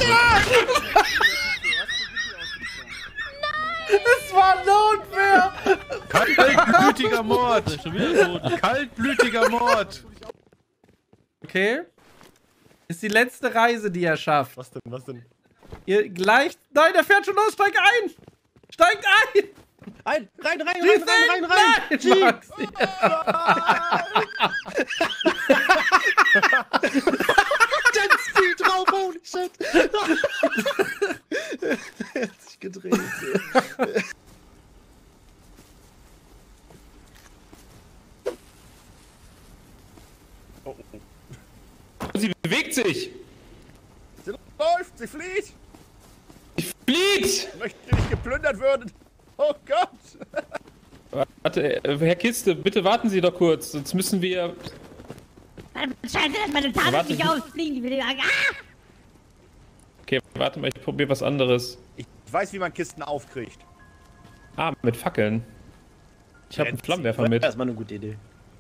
Es war Notwehr. Kaltblütiger Mord. Kaltblütiger Mord. Okay. Ist die letzte Reise, die er schafft. Was denn? Ihr gleich. Nein, der fährt schon los. Steig ein. Steigt ein. Rein! Nein, Max. Ganz viel drauf, holy shit! Er hat sich gedreht. Oh. Sie bewegt sich! Sie läuft, sie flieht! Sie flieht! Ich möchte nicht geplündert werden! Oh Gott! Warte, Herr Kiste, bitte warten Sie doch kurz, sonst müssen wir... Scheiße, dass meine Taten nicht ausfliegen, die will ich sagen. Okay, warte mal, ich probiere was anderes. Ich weiß, wie man Kisten aufkriegt. Ah, mit Fackeln. Ich habe einen Flammenwerfer mit. Das ist mal eine gute Idee.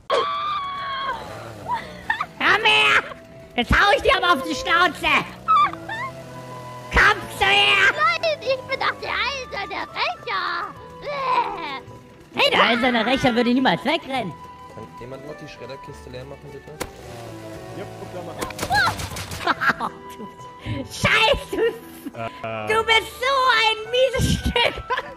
Komm her! Jetzt hau ich dir aber auf die Schnauze! Komm zu her! Nein, ich bin doch der eiserne Rächer! Hey, der eiserne Rächer würde niemals wegrennen! Kann jemand noch die Schredderkiste leer machen, bitte? Ja, guck da mal. Scheiße! Du bist so ein mieses Stück!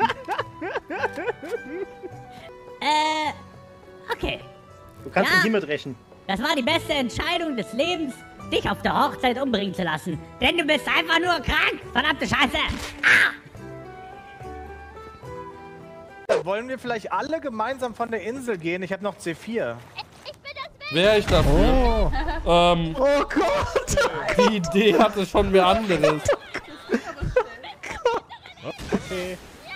Okay. Du kannst mich hiermit rächen. Das war die beste Entscheidung des Lebens, dich auf der Hochzeit umbringen zu lassen. Denn du bist einfach nur krank! Verdammte Scheiße! Ah! Wollen wir vielleicht alle gemeinsam von der Insel gehen? Ich habe noch C4. Wäre ich dafür. Oh Gott! Die Idee hatte schon wer anderes. Okay.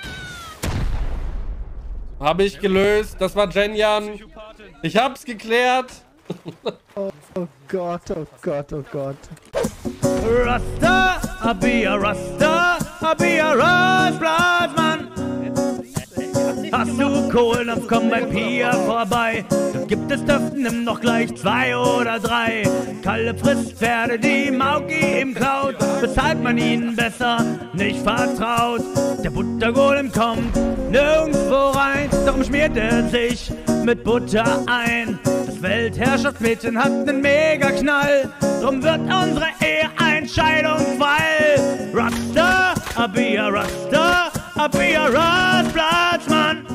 Habe ich gelöst. Das war Jenjan. Ich hab's geklärt. Oh Gott, oh Gott, oh Gott. Rasta, I be a Rasta, I be a Rastblattmann. Hast du Kohlen, komm bei Pia vorbei. Das gibt es Döften, nimm noch gleich 2 oder 3. Kalle frisst Pferde, die Mauki im Kraut. Weshalb man ihnen besser nicht vertraut. Der Buttergolem kommt nirgendwo rein. Darum schmiert er sich mit Butter ein. Das Weltherrschaftsmädchen hat nen Mega-Knall. Drum wird unsere Ehe ein Scheidungsfall. Rasta, I be a Rasta, I be a Rastblattmann.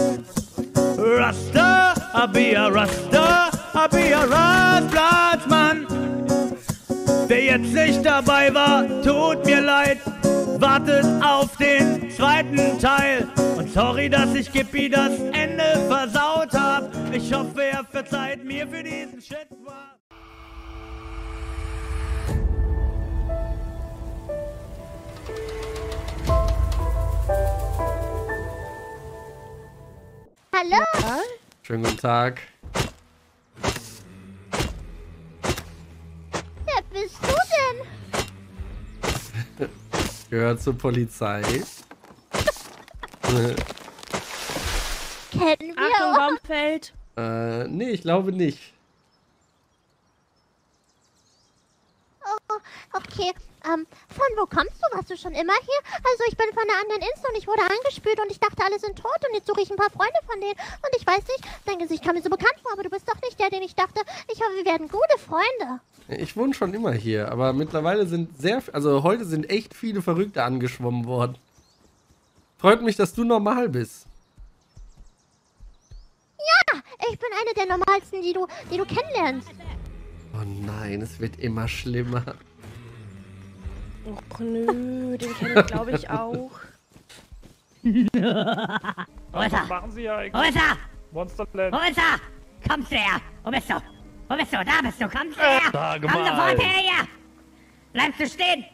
Rasta, I be a Rasta, I be a Rastblattmann. Wer jetzt nicht dabei war, tut mir leid. Wartet auf den zweiten Teil. Und sorry, dass ich Gippi das Ende versaut hab. Ich hoffe, er verzeiht mir für diesen Shit. Hallo? Schönen guten Tag. Wer bist du denn? Gehört zur Polizei. Kennen wir Achtung, uns? Baumfeld. Nee, ich glaube nicht. Oh, okay. Von wo kommst du? Warst du schon immer hier? Also ich bin von einer anderen Insel und ich wurde angespült und ich dachte, alle sind tot und jetzt suche ich ein paar Freunde von denen. Und ich weiß nicht, dein Gesicht kam mir so bekannt vor, aber du bist doch nicht der, den ich dachte. Ich hoffe, wir werden gute Freunde. Ich wohne schon immer hier, aber mittlerweile sind also heute sind echt viele Verrückte angeschwommen worden. Freut mich, dass du normal bist. Ja, Ich bin eine der normalsten, die du kennenlernst. Oh nein, es wird immer schlimmer. Och nö, den kenne ich glaube ich auch. Wo ist er? Machen Sie eigentlich? Wo ist er? Monsterland. Wo ist er? Kommst du her? Wo bist du? Wo bist du? Da bist du. Kommst du her? Sag Komm mal. sofort her hier. Bleibst du stehen?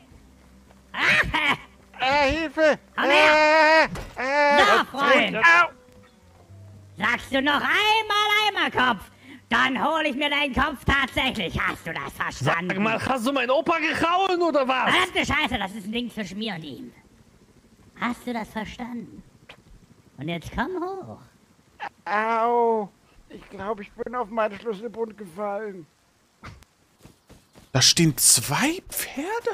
Hilfe! Komm her! So, Freund. Sagst du noch einmal Kopf, dann hole ich mir deinen Kopf tatsächlich. Hast du das verstanden? Sag mal, hast du meinen Opa gehauen oder was? Verdammte Scheiße, das ist ein Ding zwischen mir und ihm. Hast du das verstanden? Und jetzt komm hoch. Au! Ich glaube, ich bin auf meinen Schlüsselbund gefallen. Da stehen 2 Pferde?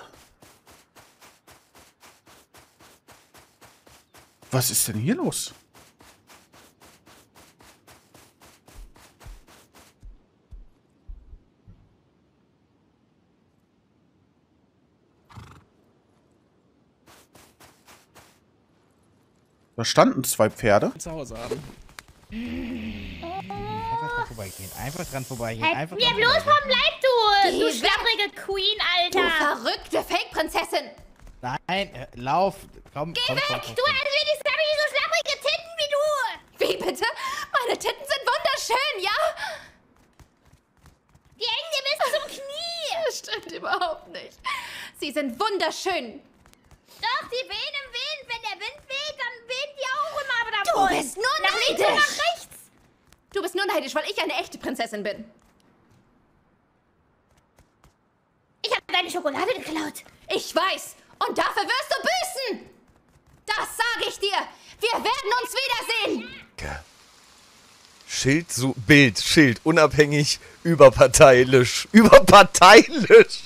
Was ist denn hier los? Da standen 2 Pferde. Zu Hause haben. Einfach dran vorbeigehen. Einfach dran vorbeigehen. Einfach Mir dran bloß vorbeigehen. vom Leib, du schlapprige Queen, Alter. Du verrückte Fake-Prinzessin! Nein, lauf. Komm, Geh komm, weg! komm, komm, Du hättest wenigstens nicht so schlapprige Titten wie du! Wie bitte? Meine Titten sind wunderschön, ja? Die hängen dir bis zum Knie. Das stimmt überhaupt nicht. Sie sind wunderschön. Doch, die wehen im Wind. Wenn der Wind weht, dann wehen die auch immer. Aber Du bist nur nach links und neidisch. nach rechts. Du bist nur neidisch, weil ich eine echte Prinzessin bin. Ich habe deine Schokolade geklaut. Ich weiß. Und dafür wirst du büßen. Das sage ich dir. Wir werden uns wiedersehen. Schild, unabhängig, überparteilich. Überparteilich!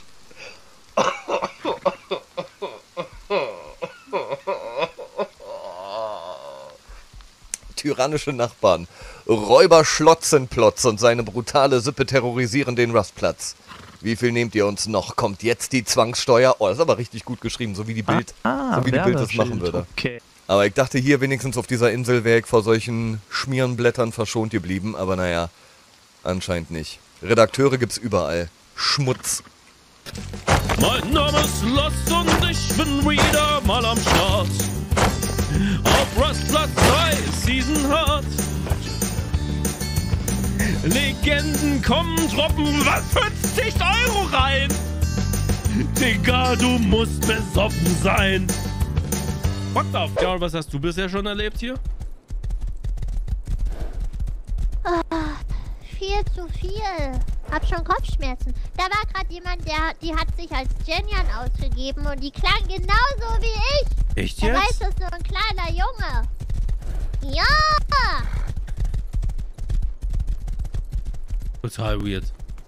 Tyrannische Nachbarn. Räuber Schlotzenplotz und seine brutale Sippe terrorisieren den Rastplatz. Wie viel nehmt ihr uns noch? Kommt jetzt die Zwangssteuer? Oh, das ist aber richtig gut geschrieben, so wie die Bild, so wie die Bild das machen würde. Okay. Aber ich dachte, hier wenigstens auf dieser Insel wäre ich vor solchen Schmierenblättern verschont geblieben, aber naja, anscheinend nicht. Redakteure gibt's überall. Schmutz. Mein Name ist Lost und ich bin wieder mal am Start. Auf Rastplatz 3, Season Hard. Legenden kommen, droppen, was für 10 Euro rein? Digga, du musst besoffen sein. Fuck off. Ja, und was hast du bisher schon erlebt hier? Viel zu viel. Hab schon Kopfschmerzen. Da war gerade jemand, die hat sich als Jenjan ausgegeben und die klang genauso wie ich. Echt jetzt? jetzt? Da weiß das so ein kleiner Junge. Ja! Total weird.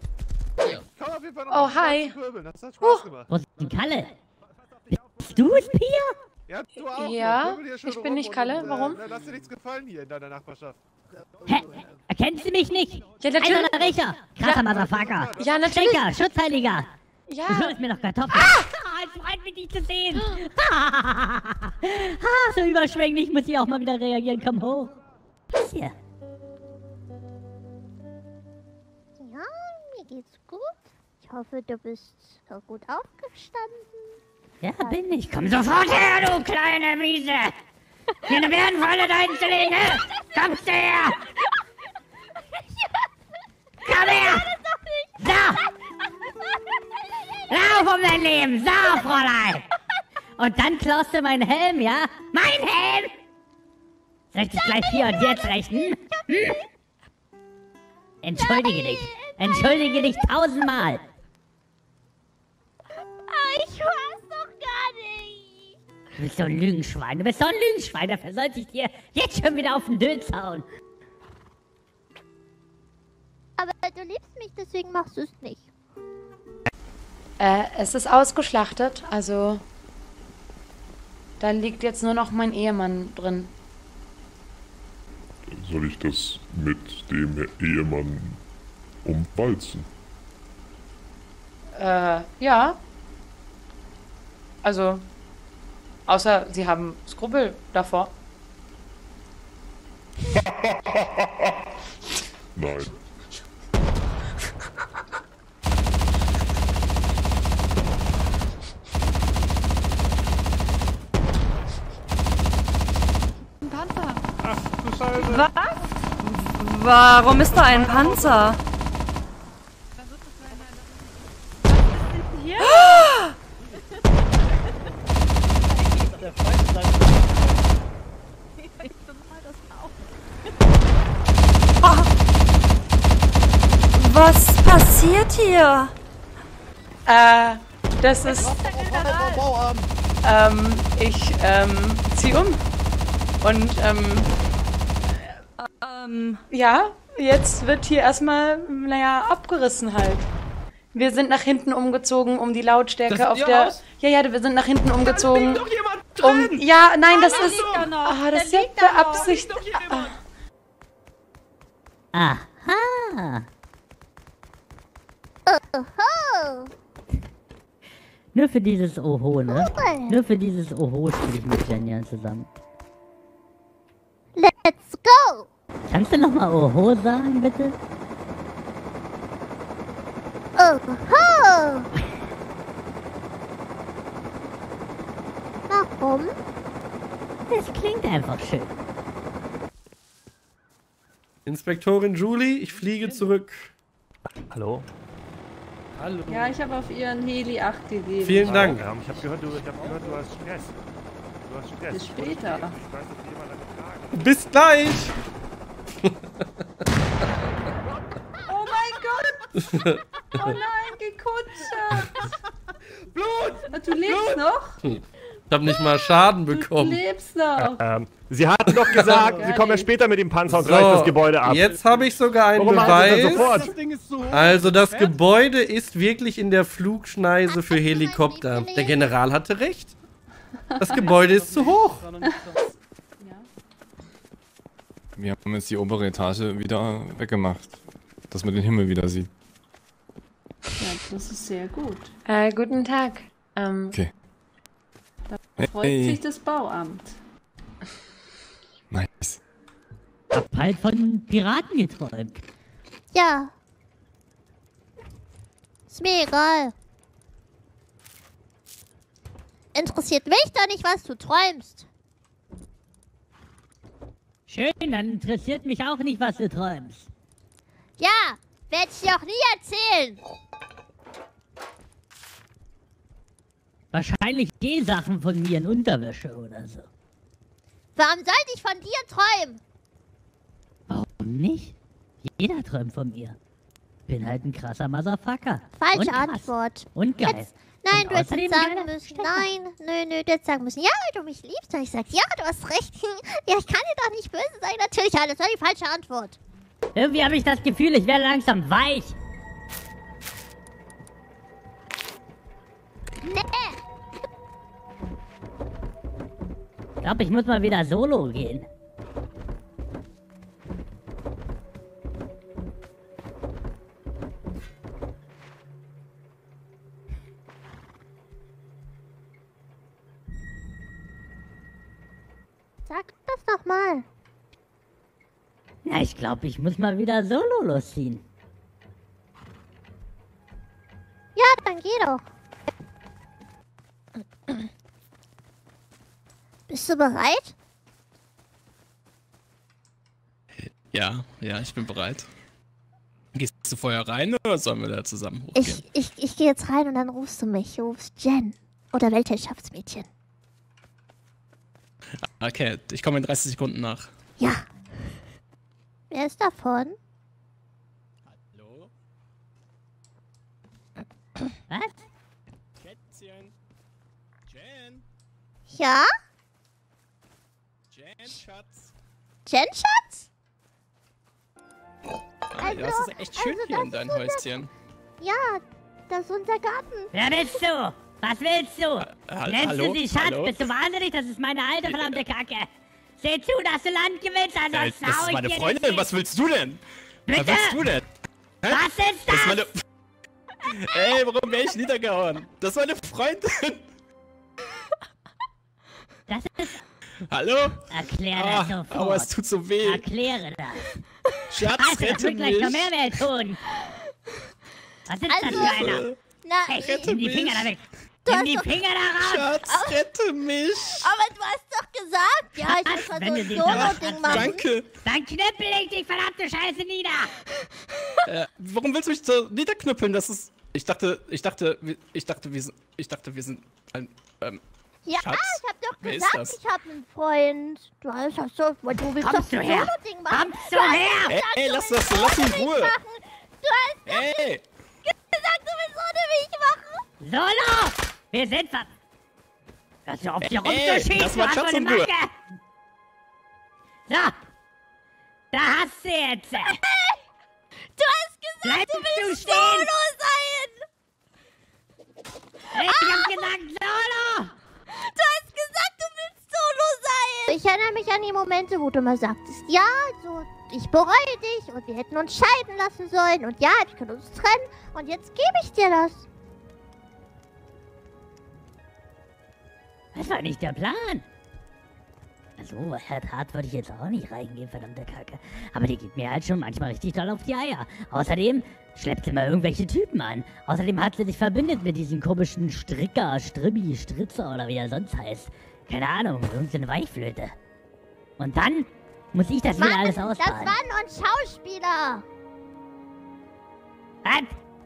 Oh, hi. Das hat Spaß gemacht. Wo ist denn Kalle? Bist du es, Pia? Ja, du auch. Ja, Pöbel hier schön ich bin rum nicht Kalle. und, Warum? Lass dir nichts gefallen hier in deiner Nachbarschaft. Hä? Erkennst du mich nicht? Ja, natürlich. Eiserner Richter, krasser Motherfucker. Ja, natürlich. Schenker, Schutzheiliger. Ja. Du sollst mir noch Kartoffeln. Es freut mich, dich zu sehen. So überschwänglich muss ich auch mal wieder reagieren. Komm hoch. Was hier? Ja, mir geht's gut. Ich hoffe, du bist gut aufgestanden. Ja, bin ich. Komm sofort her, du kleine Wiese. Hier eine Bärenfalle dahin zu legen, ne? Kommst du her? Komm her! So! Lauf um dein Leben! So, Fräulein! Und dann klaust du meinen Helm, ja? Mein Helm! Soll ich dich gleich hier und jetzt rächen? Hm? Entschuldige dich. Entschuldige dich 1000-mal. Ich weiß doch gar nicht. Du bist so ein Lügenschwein. Du bist so ein Lügenschwein. Dafür sollte ich dir jetzt schon wieder auf den Dötz hauen. Aber du liebst mich, deswegen machst du es nicht. Es ist ausgeschlachtet, also da liegt jetzt nur noch mein Ehemann drin. Soll ich das mit dem Ehemann umwalzen? Ja. Also, außer sie haben Skrupel davor. Nein. Ein Panzer. Ach du Scheiße. Was? Warum ist da ein Panzer? Hier? Was passiert hier? Das ist... ich, zieh um. Und, ja, jetzt wird hier erstmal, naja, abgerissen halt. Wir sind nach hinten umgezogen, um die Lautstärke auf der... Haus? Ja, wir sind nach hinten umgezogen. Da liegt doch jemand drin! Ja, nein, das Aber ist... liegt da noch. Ah, das ist Der ja liegt da noch. beabsichtigt. Liegt doch hier immer. Aha. Oho. Nur für dieses Oho, ne? Cool. Nur für dieses Oho spiele ich mit Jenja zusammen. Let's go. Kannst du nochmal Oho sagen, bitte? Oho. Warum? Das klingt einfach schön. Inspektorin Julie, ich fliege zurück. Hallo? Hallo. Ja, ich habe auf ihren Heli 8 gegeben. Vielen Dank. Ich habe gehört, du hast Stress. Du hast Stress. Bis später. Ich weiß, dass jemand eine Frage. Bis gleich! Oh mein Gott! Oh nein, gekutschert! Blut! Du lebst noch? Ich habe nicht mal Schaden bekommen. Du lebst noch. Sie hatten doch gesagt, Sie kommen ja später mit dem Panzer und reißen das Gebäude ab. Jetzt habe ich sogar einen Warum machen Sie das Beweis. sofort? Das Ding ist so hoch. Also das Gebäude ist wirklich in der Flugschneise für Helikopter. Der General hatte recht. Das Gebäude ist zu hoch. Wir haben jetzt die obere Etage wieder weggemacht, dass man den Himmel wieder sieht. Ja, das ist sehr gut. Guten Tag. Okay. Da freut sich das Bauamt. Nice. Hab halt von Piraten geträumt. Ja. Ist mir egal. Interessiert mich doch nicht, was du träumst. Schön, dann interessiert mich auch nicht, was du träumst. Ja, werde ich dir auch nie erzählen. Wahrscheinlich Sachen von mir in Unterwäsche oder so. Warum sollte ich von dir träumen? Warum nicht? Jeder träumt von mir. Bin halt ein krasser Motherfucker. Falsche Und krass. Antwort. Und geil. Jetzt, nein, Und du hättest außerdem sagen geiler müssen. Nein, nö, du hättest sagen müssen. Ja, weil du mich liebst. Und ich sag, ja, du hast recht. Ja, ich kann dir doch nicht böse sein. Natürlich, das war die falsche Antwort. Irgendwie habe ich das Gefühl, ich werde langsam weich. Nee. Ich glaube, ich muss mal wieder solo gehen. Sag das doch mal. Ja, ich glaube, ich muss mal wieder solo losziehen. Ja, dann geh doch. Bist du bereit? Ja, ich bin bereit. Gehst du vorher rein oder sollen wir da zusammen hochgehen? Ich gehe jetzt rein und dann rufst du mich. Du rufst Jen. Oder Weltherrschaftsmädchen. Okay, ich komme in 30 Sekunden nach. Ja. Wer ist davon? Hallo? Was? Kätzchen. Jen. Ja? Jen, Schatz. Jen, Schatz? Ja, das ist echt schön hier in deinem Häuschen. Ja, das ist unser Garten. Wer bist du? Was willst du? Nennst hallo? du sie Schatz? Hallo? Bist du wahnsinnig? Das ist meine alte verdammte Kacke. Seh zu, dass du Land gewinnst, ansonsten Das hau ist ich meine dir Freundin, den was willst du denn? Bitte? Was willst du denn? Hä? Was ist das? Ist meine... Ey, warum wär ich niedergehauen? Das ist meine Freundin. Das ist... Hallo? Erkläre das sofort. Aber es tut so weh. Erkläre das. Schatz, das rette wird gleich mich. noch mehr weh tun. Was ist das für einer? Hey, nimm die Finger da weg. Nimm die Finger da raus. Schatz, rette mich. Aber du hast doch gesagt, ja, ich muss mal so ein Solo-Ding machen. Danke. Dann knüppel ich dich, verdammte Scheiße, nieder. Warum willst du mich so niederknüppeln? Das ist... Ich dachte, wir sind ein... Ja, Schatz, ich hab doch wer ist gesagt, das? ich hab einen Freund. Du willst doch Kommst so du ein her? Solo-Ding machen. Kommst du her? Ey, lass das, lass ihn in Ruhe. Du hast Ey. gesagt, du willst ohne mich machen. Solo! Wir sind ver... Hörst du auf, hier rumzuschießen? lass mal Du hast Schatz so in eine Ruhe. Macke. So. Da hast du jetzt. Du hast gesagt, du willst Solo sein. Ich hab gesagt Solo. Du hast gesagt, du willst Solo sein. Ich erinnere mich an die Momente, wo du immer sagtest, ja, also ich bereue dich und wir hätten uns scheiden lassen sollen und ja, wir können uns trennen und jetzt gebe ich dir das. Das war nicht der Plan. So hart würde ich jetzt auch nicht reingehen, verdammte Kacke. Aber die gibt mir halt schon manchmal richtig doll auf die Eier. Außerdem schleppt sie mal irgendwelche Typen an. Außerdem hat sie sich verbündet mit diesem komischen Stricker, Stribbi, Stritzer oder wie er sonst heißt. Keine Ahnung, irgendeine Weichflöte. Und dann muss ich das wieder alles ausbaden. Das waren nur Schauspieler. Was?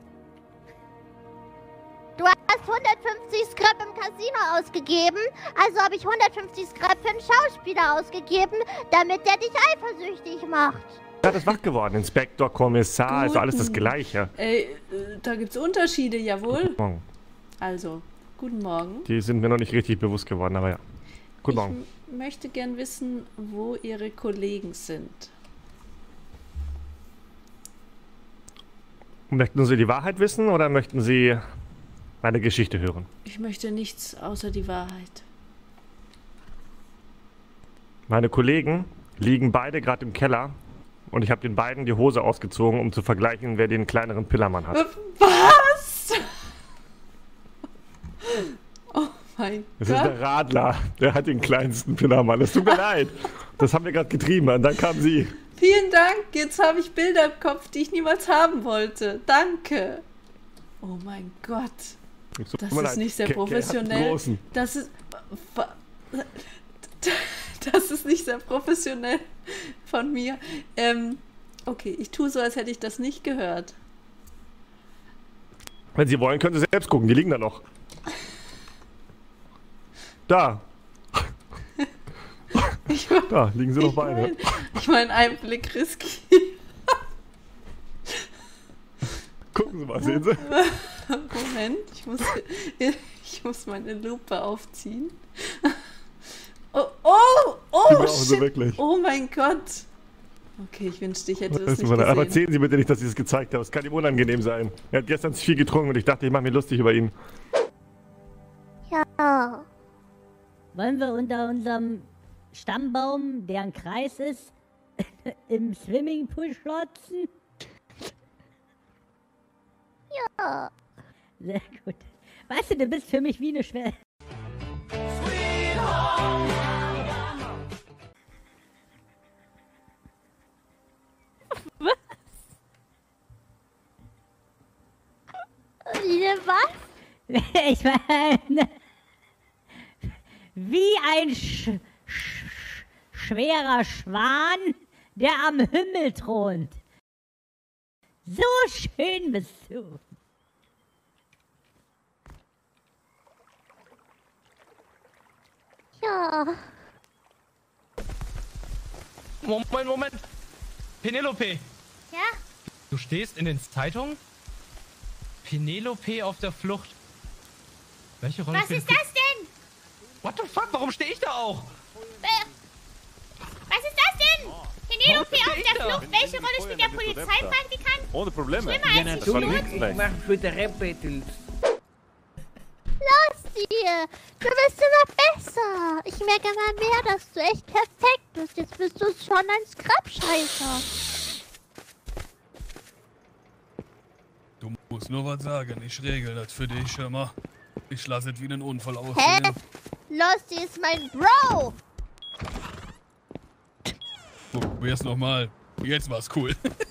Du hast 150 Scrap im Casino ausgegeben, also habe ich 150 Scrap für einen Schauspieler ausgegeben, damit der dich eifersüchtig macht. Er ist wach geworden, Inspektor, Kommissar, also alles das Gleiche. Da gibt's Unterschiede, jawohl. Guten Morgen. Also, guten Morgen. Die sind mir noch nicht richtig bewusst geworden, aber ja. Guten Morgen. Ich möchte gern wissen, wo Ihre Kollegen sind. Möchten Sie die Wahrheit wissen oder möchten Sie meine Geschichte hören? Ich möchte nichts außer die Wahrheit. Meine Kollegen liegen beide gerade im Keller und ich habe den beiden die Hose ausgezogen, um zu vergleichen, wer den kleineren Pillermann hat. Was? Oh mein Das Gott. ist der Radler, der hat den kleinsten Pillermann. Es tut mir leid. Das haben wir gerade getrieben und dann kam sie. Vielen Dank, jetzt habe ich Bilder im Kopf, die ich niemals haben wollte. Danke. Oh mein Gott. Das ist nicht sehr professionell. Das ist... Das ist nicht sehr professionell von mir. Okay, ich tue so, als hätte ich das nicht gehört. Wenn Sie wollen, können Sie selbst gucken. Die liegen da noch. Da. Da liegen sie noch beide. Ich meine, einen Blick riskieren. Gucken Sie mal, sehen Sie? Moment, ich muss meine Lupe aufziehen. Die brauchen Sie shit. wirklich. Oh mein Gott. Okay, ich wünschte, ich hätte das nicht gesehen. Aber erzählen Sie bitte nicht, dass ich es gezeigt habe. Es kann ihm unangenehm sein. Er hat gestern zu viel getrunken und ich dachte, ich mache mir lustig über ihn. Ja. Wollen wir unter unserem Stammbaum, der ein Kreis ist, im Swimmingpool schlotzen? Ja. Sehr gut. Weißt du, du bist für mich wie eine Schwester. Was? Ich meine, wie ein schwerer Schwan, der am Himmel thront. So schön bist du. Ja. Moment. Penelope. Ja? Du stehst in den Zeitungen? Penelope auf der Flucht. Welche Rolle Was ist das denn? What the fuck? Warum stehe ich da auch? Was ist das denn? Penelope auf der Flucht. Welche Rolle spielt der Polizeipraktikant? Ohne Probleme. Schlimmer als die Schnur? Ich mach für die Rap-Battles. Lass dir! Du bist immer besser! Ich merke immer mehr, dass du echt perfekt bist. Jetzt bist du schon ein Scrap-Scheißer. Du musst nur was sagen. Ich regel das für dich, hör mal. Ich lasse es wie einen Unfall aussehen. Hä? Losty ist mein Bro! Probier's nochmal. Jetzt war's cool.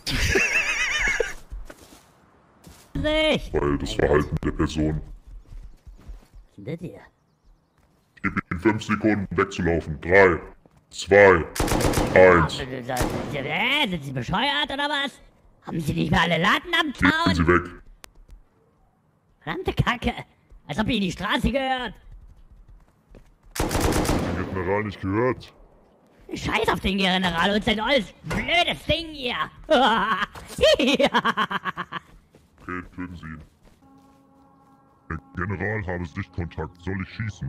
Weil das Verhalten der Person. Was ist denn das hier? Ich gebe Ihnen 5 Sekunden wegzulaufen. 3, 2, 1. Sind Sie bescheuert oder was? Haben Sie nicht mehr alle Latten am Gehen Zaun? Sie weg. Verdammte Kacke. Als ob Ihnen die Straße gehört. Den General nicht gehört. Scheiß auf den General und sein neues blödes Ding hier. Ja. Okay, töten Sie ihn. Der General habe Sichtkontakt. Soll ich schießen?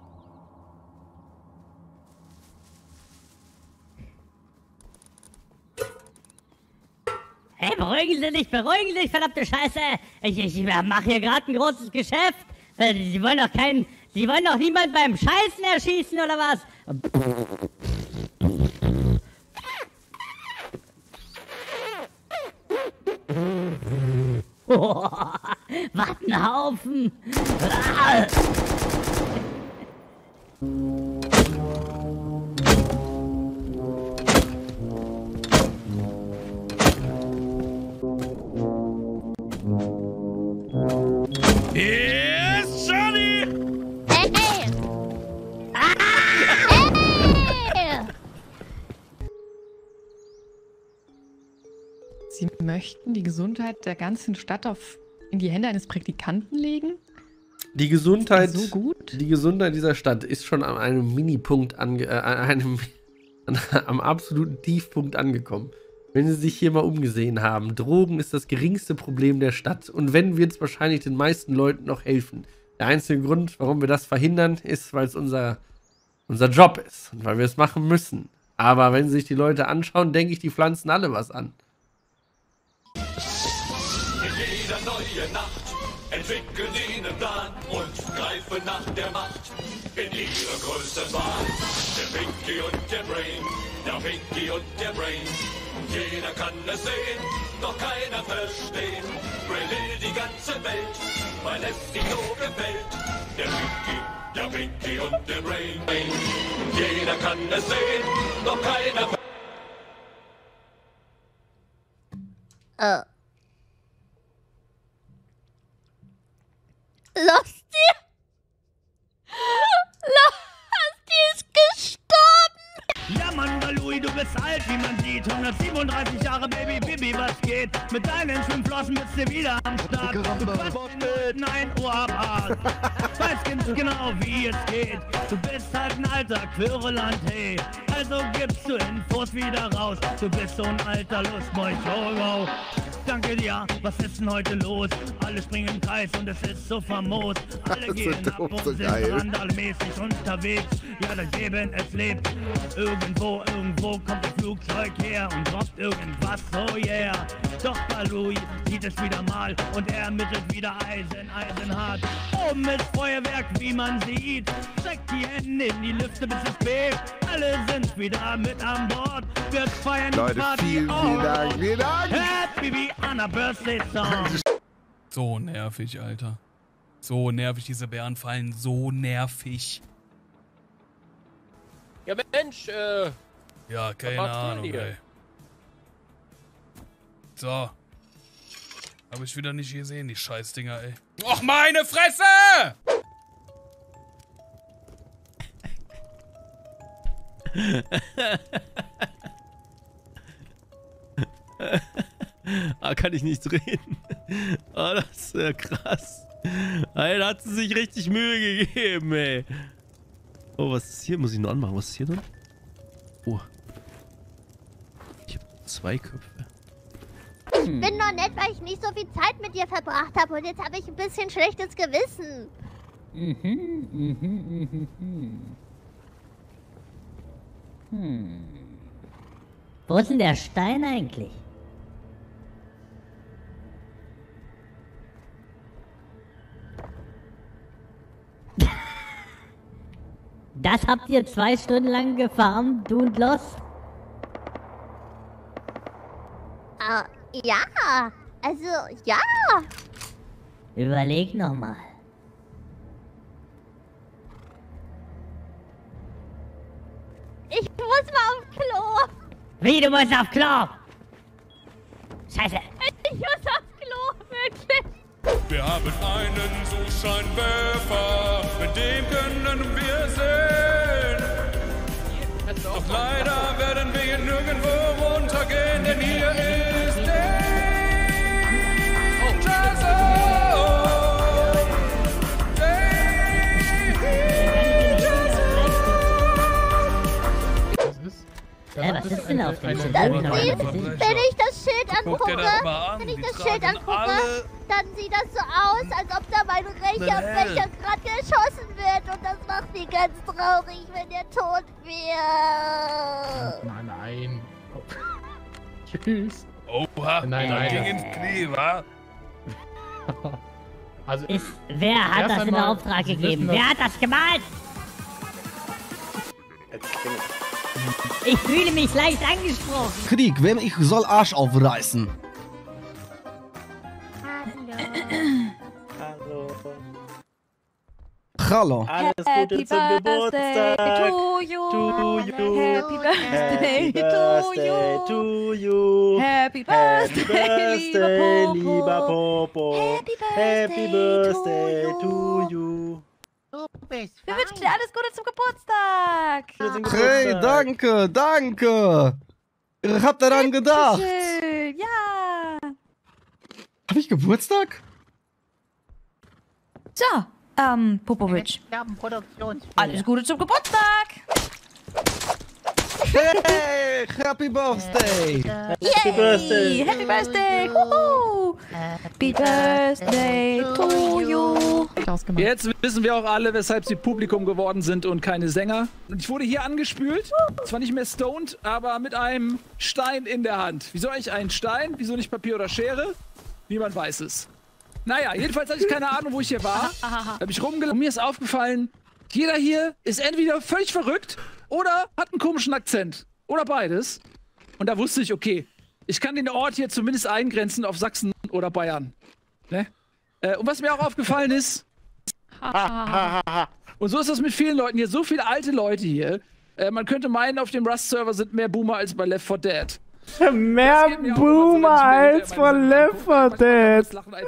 Hey, beruhigen Sie sich, verdammte Scheiße! Ich mache hier gerade ein großes Geschäft! Sie wollen doch niemand beim Scheißen erschießen, oder was? Was ein Haufen! Yes, Johnny! Hey! Sie möchten die Gesundheit der ganzen Stadt in die Hände eines Praktikanten legen? Die Gesundheit, so gut? Die Gesundheit dieser Stadt ist schon an einem Minipunkt am absoluten Tiefpunkt angekommen. Wenn Sie sich hier mal umgesehen haben, Drogen ist das geringste Problem der Stadt. Und wenn, wird es wahrscheinlich den meisten Leuten noch helfen. Der einzige Grund, warum wir das verhindern, ist, weil es unser Job ist und weil wir es machen müssen. Aber wenn sich die Leute anschauen, denke ich, die pflanzen alle was an. In jeder neuen Nacht entwickeln sie einen Plan und greifen nach der Macht in ihre größte Wahn. Der Pinky und der Brain, der Pinky und der Brain. Jeder kann es sehen, doch keiner versteht. Brain will die ganze Welt, weil es ihm so gefällt. Der Pinky und der Brain. Jeder kann es sehen, doch keiner versteht. Losty? Losty ist gestorben! Ja Mann, Louis, du bist alt, wie man sieht. 137 Jahre, Baby, Bibi, was geht? Mit deinen Schwimmflossen bist du wieder am Start. Du passt in ein Ohrpaar. Weiß ganz genau, wie es geht. Du bist halt ein alter Quirland, hey. Also gibst du Infos wieder raus. Du bist so ein alter Lustmolch, Danke dir, was ist denn heute los? Alle springen im Kreis und es ist so famos. Alle gehen ab und sind randalmäßig unterwegs. Ja, das Leben, es lebt. Irgendwo kommt das Flugzeug her und droppt irgendwas, oh yeah. Doch bei Louis sieht es wieder mal und er ermittelt wieder eisenhart. Oben ist Feuerwerk, wie man sieht. Streckt die Hände in die Lüfte, bis es bebt. Alle sind wieder mit an Bord. Wir feiern die Party. Vielen Dank, vielen Dank. Happy Anna Birthday Song. So nervig, Alter. So nervig, diese Bären fallen so nervig. Ja Mensch, Ja, keine Ahnung, ey. So. Hab ich wieder nicht gesehen, die Scheißdinger, ey. Och, meine Fresse! Kann ich nicht reden. Oh, das ist ja krass. Da hat sie sich richtig Mühe gegeben, ey. Oh, was ist hier? Muss ich nur anmachen. Was ist hier drin? Oh. Ich habe 2 Köpfe. Ich bin noch nett, weil ich nicht so viel Zeit mit dir verbracht habe und jetzt habe ich ein bisschen schlechtes Gewissen. Wo ist denn der Stein eigentlich? Das habt ihr 2 Stunden lang gefarmt, du und Lost? Ja, also, ja. Überleg nochmal. Ich muss mal aufs Klo. Wie, du musst auf Klo? Scheiße. Ich muss aufs Klo, wirklich. Wir haben einen Suchscheinwerfer, mit dem können wir sehen. Doch leider werden wir hier nirgendwo runtergehen, denn hier ist Danger Zone. Was ist denn auf dem Schild? Wenn ich das Schild angucke, dann sieht das so aus, als ob da mein Rächerbecher gerade geschossen wird. Und das macht mich ganz traurig, wenn der tot wird. Nein. Tschüss. Oha, nein. ging ins Knie, wa? Also, wer hat das in Auftrag gegeben? Wer hat das gemalt? Ich fühle mich leicht angesprochen. Krieg, wem ich soll Arsch aufreißen? Hallo. Alles Gute zum Geburtstag. To you. Happy birthday to you. Happy birthday, lieber Popo. Happy birthday to you. Wir wünschen dir alles Gute zum Geburtstag. Hey, danke. Ihr habt daran gedacht. Schön, ja. Hab ich Geburtstag? So, Popovic. Alles Gute zum Geburtstag. Hey, Happy Birthday. Happy Birthday. Happy Birthday. Huhu. Happy Birthday to you. Jetzt wissen wir auch alle, weshalb sie Publikum geworden sind und keine Sänger. Und ich wurde hier angespült, zwar nicht mehr stoned, aber mit einem Stein in der Hand. Wieso eigentlich ein Stein? Wieso nicht Papier oder Schere? Niemand weiß es. Naja, jedenfalls hatte ich keine Ahnung, wo ich hier war. Hab ich rumgelaufen. Mir ist aufgefallen, jeder hier ist entweder völlig verrückt oder hat einen komischen Akzent. Oder beides. Und da wusste ich, okay, ich kann den Ort hier zumindest eingrenzen auf Sachsen oder Bayern. Ne? Und was mir auch aufgefallen ist, und so ist das mit vielen Leuten hier, so viele alte Leute hier, man könnte meinen, auf dem Rust-Server sind mehr Boomer als bei Left 4 Dead. Mehr Boomer als von Left 4 Dead.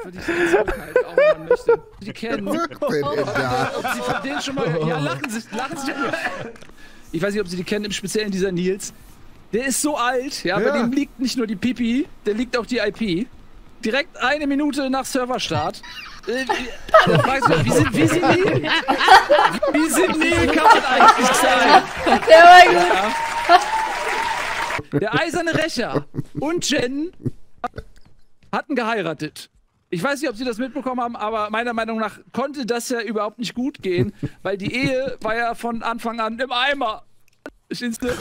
Die kennen. Ob sie von denen schon mal. Ja, lachen sich. Ich weiß nicht, ob sie die kennen, im Speziellen dieser Nils. Der ist so alt, ja, bei dem liegt nicht nur die Pipi, der liegt auch die IP. Direkt 1 Minute nach Serverstart. Da fragst du, wie sind die? Wie sind die? Kann man eigentlich sein? Der war gut. Ja. Der eiserne Rächer und Jen hatten geheiratet. Ich weiß nicht, ob Sie das mitbekommen haben, aber meiner Meinung nach konnte das ja überhaupt nicht gut gehen, weil die Ehe war ja von Anfang an im Eimer. Verstehst du?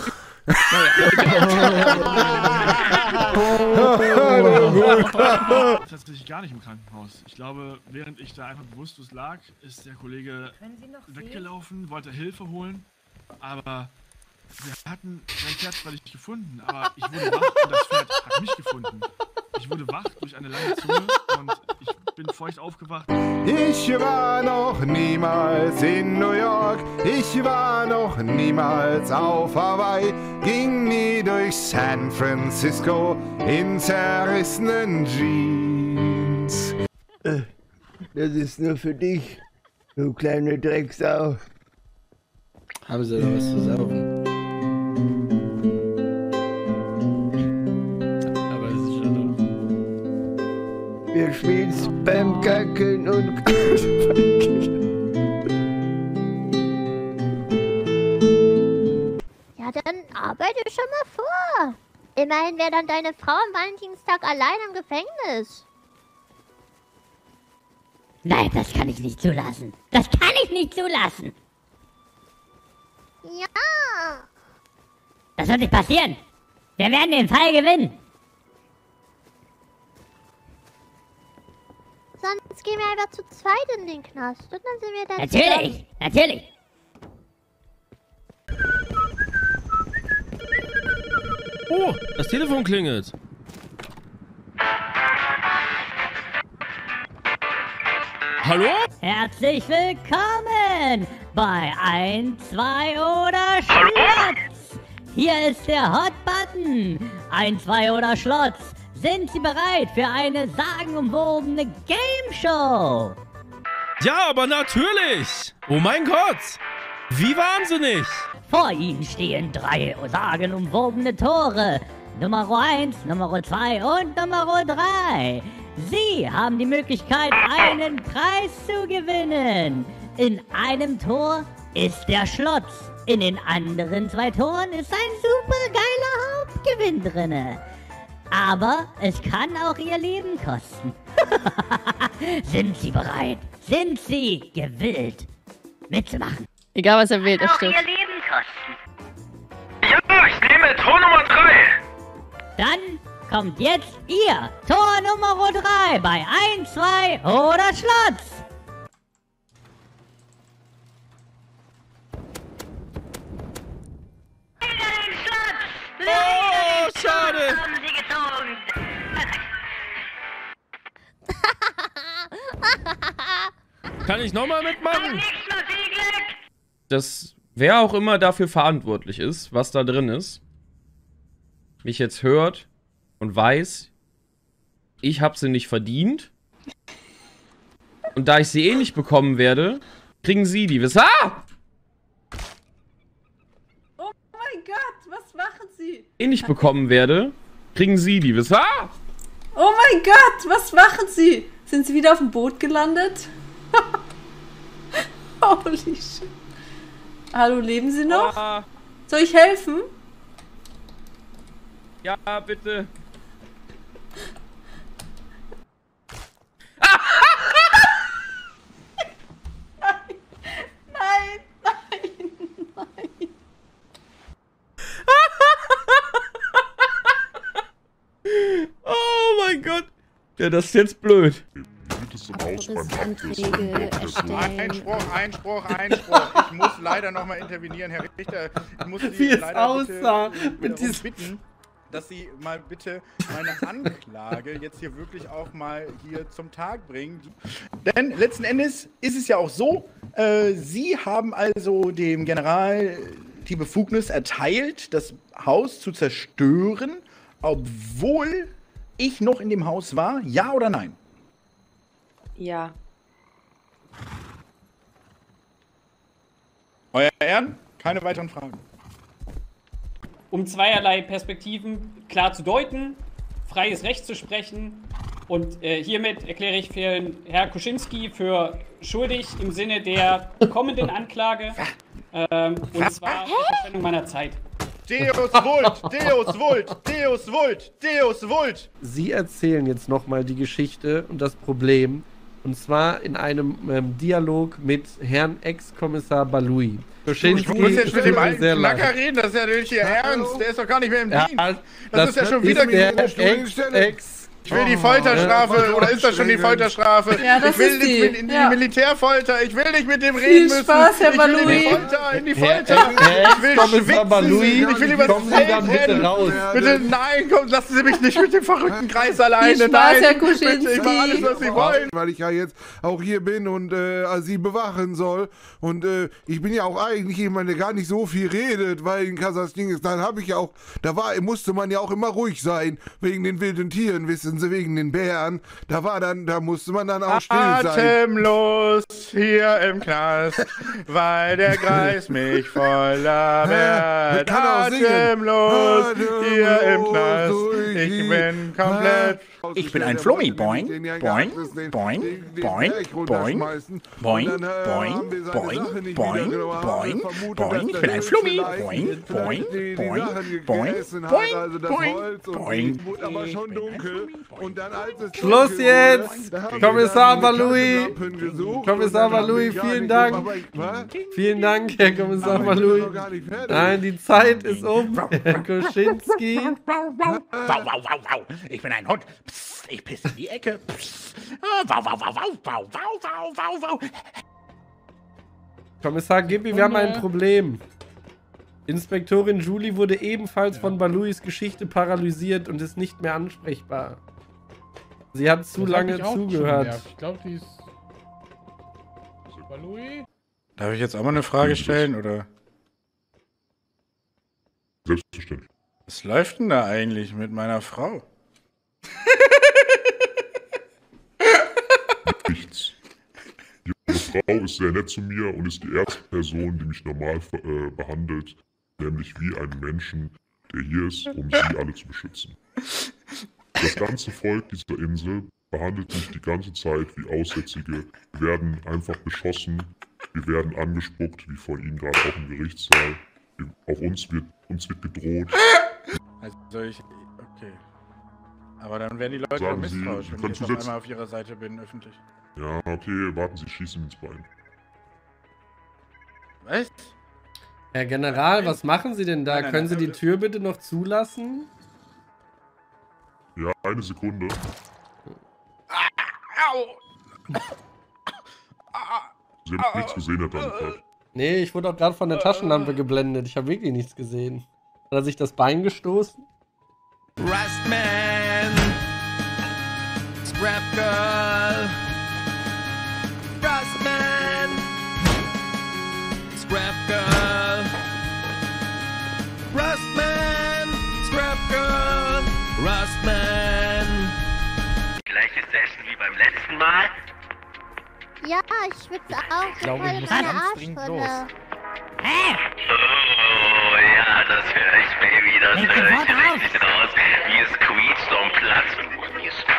Tatsächlich gar nicht im Krankenhaus. Ich glaube, während ich da einfach bewusstlos lag, ist der Kollege weggelaufen, wollte Hilfe holen, aber wir hatten sein Pferd zwar nicht gefunden, aber ich wurde wach und das Pferd hat mich gefunden. Ich wurde wach durch eine lange Zunge und ich bin feucht aufgewacht. Ich war noch niemals in New York, ich war noch niemals auf Hawaii, ging nie durch San Francisco in zerrissenen Jeans. Das ist nur für dich, du kleine Drecksau. Haben Sie da was zu saufen? Wir schwitzt beim Kacken und Ja, dann arbeite schon mal vor. Immerhin wäre dann deine Frau am Valentinstag allein im Gefängnis. Nein, das kann ich nicht zulassen. Das kann ich nicht zulassen. Ja. Das wird nicht passieren. Wir werden den Fall gewinnen. Sonst gehen wir einfach zu zweit in den Knast und dann sind wir dann Natürlich, natürlich. Oh, das Telefon klingelt. Hallo? Herzlich willkommen bei 1, 2 oder Schwarz. Hier ist der Hot Button Piloten. 1, 2 oder Schlotz. Sind Sie bereit für eine sagenumwobene Game Show? Ja, aber natürlich! Oh mein Gott! Wie wahnsinnig! Vor Ihnen stehen 3 sagenumwobene Tore. Nummer 1, Nummer 2 und Nummer 3. Sie haben die Möglichkeit, einen Preis zu gewinnen. In einem Tor ist der Schlotz. In den anderen 2 Toren ist ein supergeiler Hauptgewinn drinne. Aber es kann auch Ihr Leben kosten. Sind Sie bereit? Sind Sie gewillt, mitzumachen? Egal, was er wählt, er stirbt. Ihr Leben kosten. Ja, ich nehme Tor Nummer 3. Dann kommt jetzt Ihr Tor Nummer 3 bei 1, 2 oder Schlotz. Oh, schade! Kann ich nochmal mitmachen? Dass wer auch immer dafür verantwortlich ist, was da drin ist, mich jetzt hört und weiß, ich habe sie nicht verdient. Und da ich sie eh nicht bekommen werde, kriegen sie die. Oh mein Gott, was machen Sie? Nicht bekommen werde, kriegen sie die. Oh mein Gott, was machen Sie? Sind Sie wieder auf dem Boot gelandet? Holy shit. Hallo, leben Sie noch? Soll ich helfen? Ja, bitte. Nein, nein, nein. Oh mein Gott. Ja, das ist jetzt blöd. Einspruch. Ich muss leider nochmal intervenieren, Herr Richter. Ich muss Sie Wie es leider aussah mit darum bitten, dass Sie mal bitte meine Anklage jetzt hier wirklich auch mal hier zum Tag bringen. Denn letzten Endes ist es ja auch so, Sie haben also dem General die Befugnis erteilt, das Haus zu zerstören, obwohl ich noch in dem Haus war. Ja oder nein? Ja. Euer Ehren, keine weiteren Fragen. Um zweierlei Perspektiven klar zu deuten, freies Recht zu sprechen und hiermit erkläre ich für Herr Kuschinski für schuldig im Sinne der kommenden Anklage und zwar der Verschwendung meiner Zeit. Deus vult, Deus vult, Deus vult, Deus vult. Sie erzählen jetzt nochmal die Geschichte und das Problem. Und zwar in einem Dialog mit Herrn Ex-Kommissar Baloui. Ich muss jetzt mit dem alten Knacker reden, das ist ja natürlich Ihr Ernst. Der ist doch gar nicht mehr im Dienst. Das ist ja schon wieder Ex. Ich will die Folterstrafe, oder ist das schon die Folterstrafe? Ja, das ich will ist die. nicht in die Militärfolter, ich will nicht mit dem reden müssen. Viel Spaß, Herr Baloui. In die Folter. Ich will schwitzen. Ich will über das Feld rennen. Bitte, nein, komm, lassen Sie mich nicht mit dem verrückten Kreis alleine. Viel Spaß, Herr Bitte, ich mache alles, was Sie wollen. Weil ich ja jetzt auch hier bin und Sie bewachen soll. Und ich bin ja auch eigentlich jemand, der gar nicht so viel redet, weil in Kasachstan habe ich ja auch, musste man ja auch immer ruhig sein, wegen den wilden Tieren, wissen Sie, wegen den Bären. Da musste man dann auch still sein. Atemlos hier im Knast, weil der Kreis mich voller wehrt. Atemlos hier im Knast, ich bin komplett... Ich bin ein Flummi. Boing, boing, boing, boing, boing, boing, boing, boing, boing, boing, boing. Ich bin ein Flummi. Boing, boing, boing, boing, boing, boing, boing. Schluss jetzt! Kommissar Baloui! Kommissar Baloui, vielen Dank! Vielen Dank, Herr Kommissar Baloui! Nein, die Zeit ist um, Herr Kuschinski! Ich bin ein Hund! Psst, ich pisse in die Ecke! Psst. Wow, wow, wow, wow, wow, wow, wow, wow. Kommissar Gippi, wir haben ein Problem. Inspektorin Julie wurde ebenfalls von Balouis Geschichte paralysiert und ist nicht mehr ansprechbar. Sie hat zu lange zugehört. Ich glaube, die ist... Baloui? Darf ich jetzt auch mal eine Frage stellen, oder? Selbstverständlich. Was läuft denn da eigentlich mit meiner Frau? Nichts. Ihre Frau ist sehr nett zu mir und ist die erste Person, die mich normal behandelt, nämlich wie einen Menschen, der hier ist, um sie alle zu beschützen. Das ganze Volk dieser Insel behandelt mich die ganze Zeit wie Aussätzige. Wir werden einfach beschossen, wir werden angespuckt, wie von Ihnen gerade auch im Gerichtssaal. Auch uns wird gedroht. Also okay. Aber dann werden die Leute Sagen misstrauisch, Sie, wenn ich jetzt auf einmal auf ihrer Seite bin, öffentlich. Ja, okay, warten Sie, schießen ins Bein. Was? Herr General, was machen Sie denn da? Nein, Können Sie die Tür bitte noch zulassen? Ja, eine Sekunde. Sie haben nichts gesehen, Herr Dammkart. Nee, ich wurde auch gerade von der Taschenlampe geblendet. Ich habe wirklich nichts gesehen. Hat er sich das Bein gestoßen? Rustman, Scrap Girl, Rustman, Scrap Girl, Rustman, Scrap Girl, Rustman. Gleiche Session wie beim letzten Mal? Ja, ich schwitze auch. Ich glaube, voll ich muss meine ganz dringend Arschrinne. Oh ja, das höre ich, Baby, das höre ich richtig raus. Wie es quietscht und platzt und wie es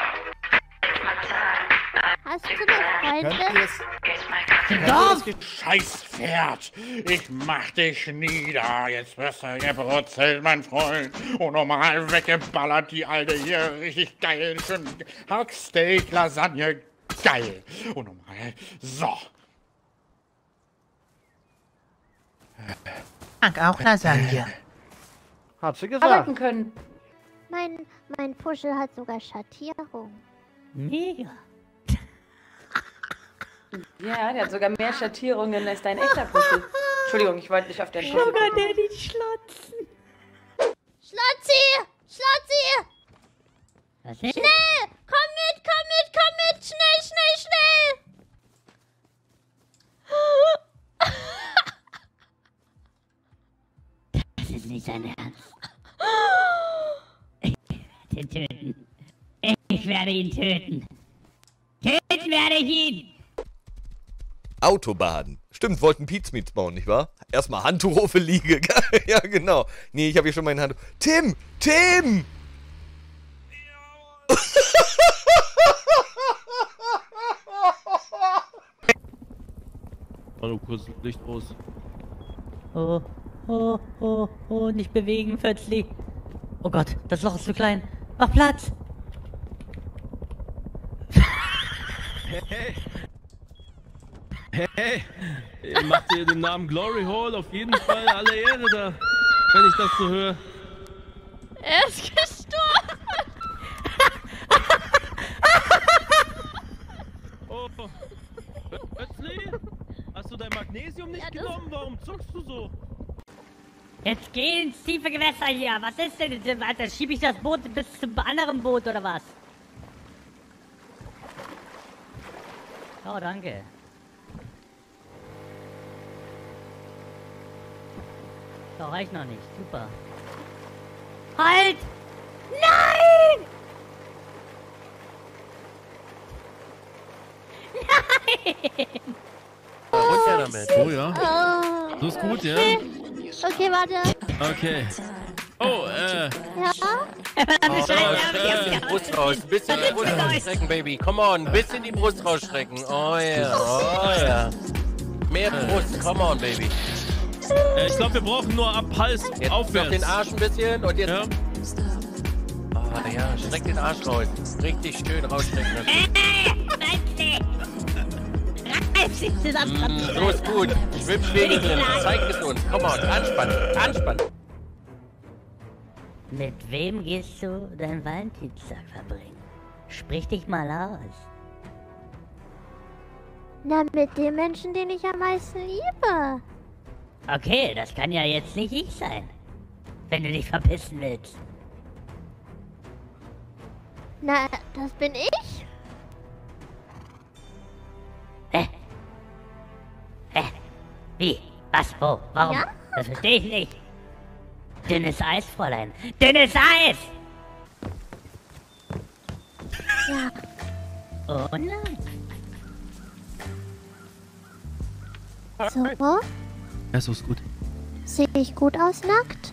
Hast du eine Freundin? Doch! Scheiß Pferd! Ich mach dich nieder! Jetzt wirst du gebrutzelt, mein Freund! Und normal weggeballert, die alte hier richtig geil! Schön Hacksteak, Lasagne, geil! Und normal, so! Mag auch Lasagne. Hat sie Arbeiten können. Mein Puschel hat sogar Schattierung. Mega. Ja, der hat sogar mehr Schattierungen als dein echter Puschel. Entschuldigung, ich wollte nicht auf deinen Puschel Sugar gucken. Daddy Schlotzen. Schlotzi! Schlotzi! Was ist? Schnell! Komm mit! Schnell! Das ist nicht sein Ernst. Ich werde ihn töten. Ich werde ihn töten. Töten werde ich ihn! Autobahn. Stimmt, wollten Pizmeets bauen, nicht wahr? Erstmal Handtuch auf der Liege. Ja, genau. Nee, ich habe hier schon mein Handtuch. Tim! Hallo, kurz Licht aus. Oh, nicht bewegen, Fötzli. Oh Gott, das Loch ist zu klein. Mach Platz! Hey, macht ihr dem Namen Glory Hole auf jeden Fall alle Ehre da, wenn ich das so höre. Er ist gestorben! Oh, Fötzli? Hast du dein Magnesium nicht genommen? Warum zuckst du so? Jetzt geh ins tiefe Gewässer hier. Was ist denn? Alter, schieb ich das Boot bis zum anderen Boot oder was? Oh, danke. Das reicht noch nicht. Super. Halt! Nein! Nein! Runter damit. Oh ja. Oh. So ist gut, ja? Okay, warte. Okay. Oh, Ja? Brust raus, ein bisschen die Brust rausstrecken, Baby. Come on, ein bisschen die Brust rausstrecken. Oh ja, oh ja. Mehr Brust, come on, Baby. Ich glaube, wir brauchen nur ab Hals jetzt aufwärts. Noch den Arsch ein bisschen und jetzt... Ja. Oh ja, streck den Arsch raus. Richtig schön rausstrecken. So ist gut. Schwimmschläge drin. Zeig es uns. Komm on, anspannen. Mit wem gehst du deinen Valentinstag verbringen? Sprich dich mal aus. Na, mit dem Menschen, den ich am meisten liebe. Okay, das kann ja jetzt nicht ich sein. Wenn du dich verpissen willst. Na, das bin ich? Wie? Was? Wo? Warum? Ja? Das verstehe ich nicht. Dünnes Eis, Fräulein. Dünnes Eis! Ja. Oh nein. So, Ja, so ist gut. sehe ich gut aus nackt?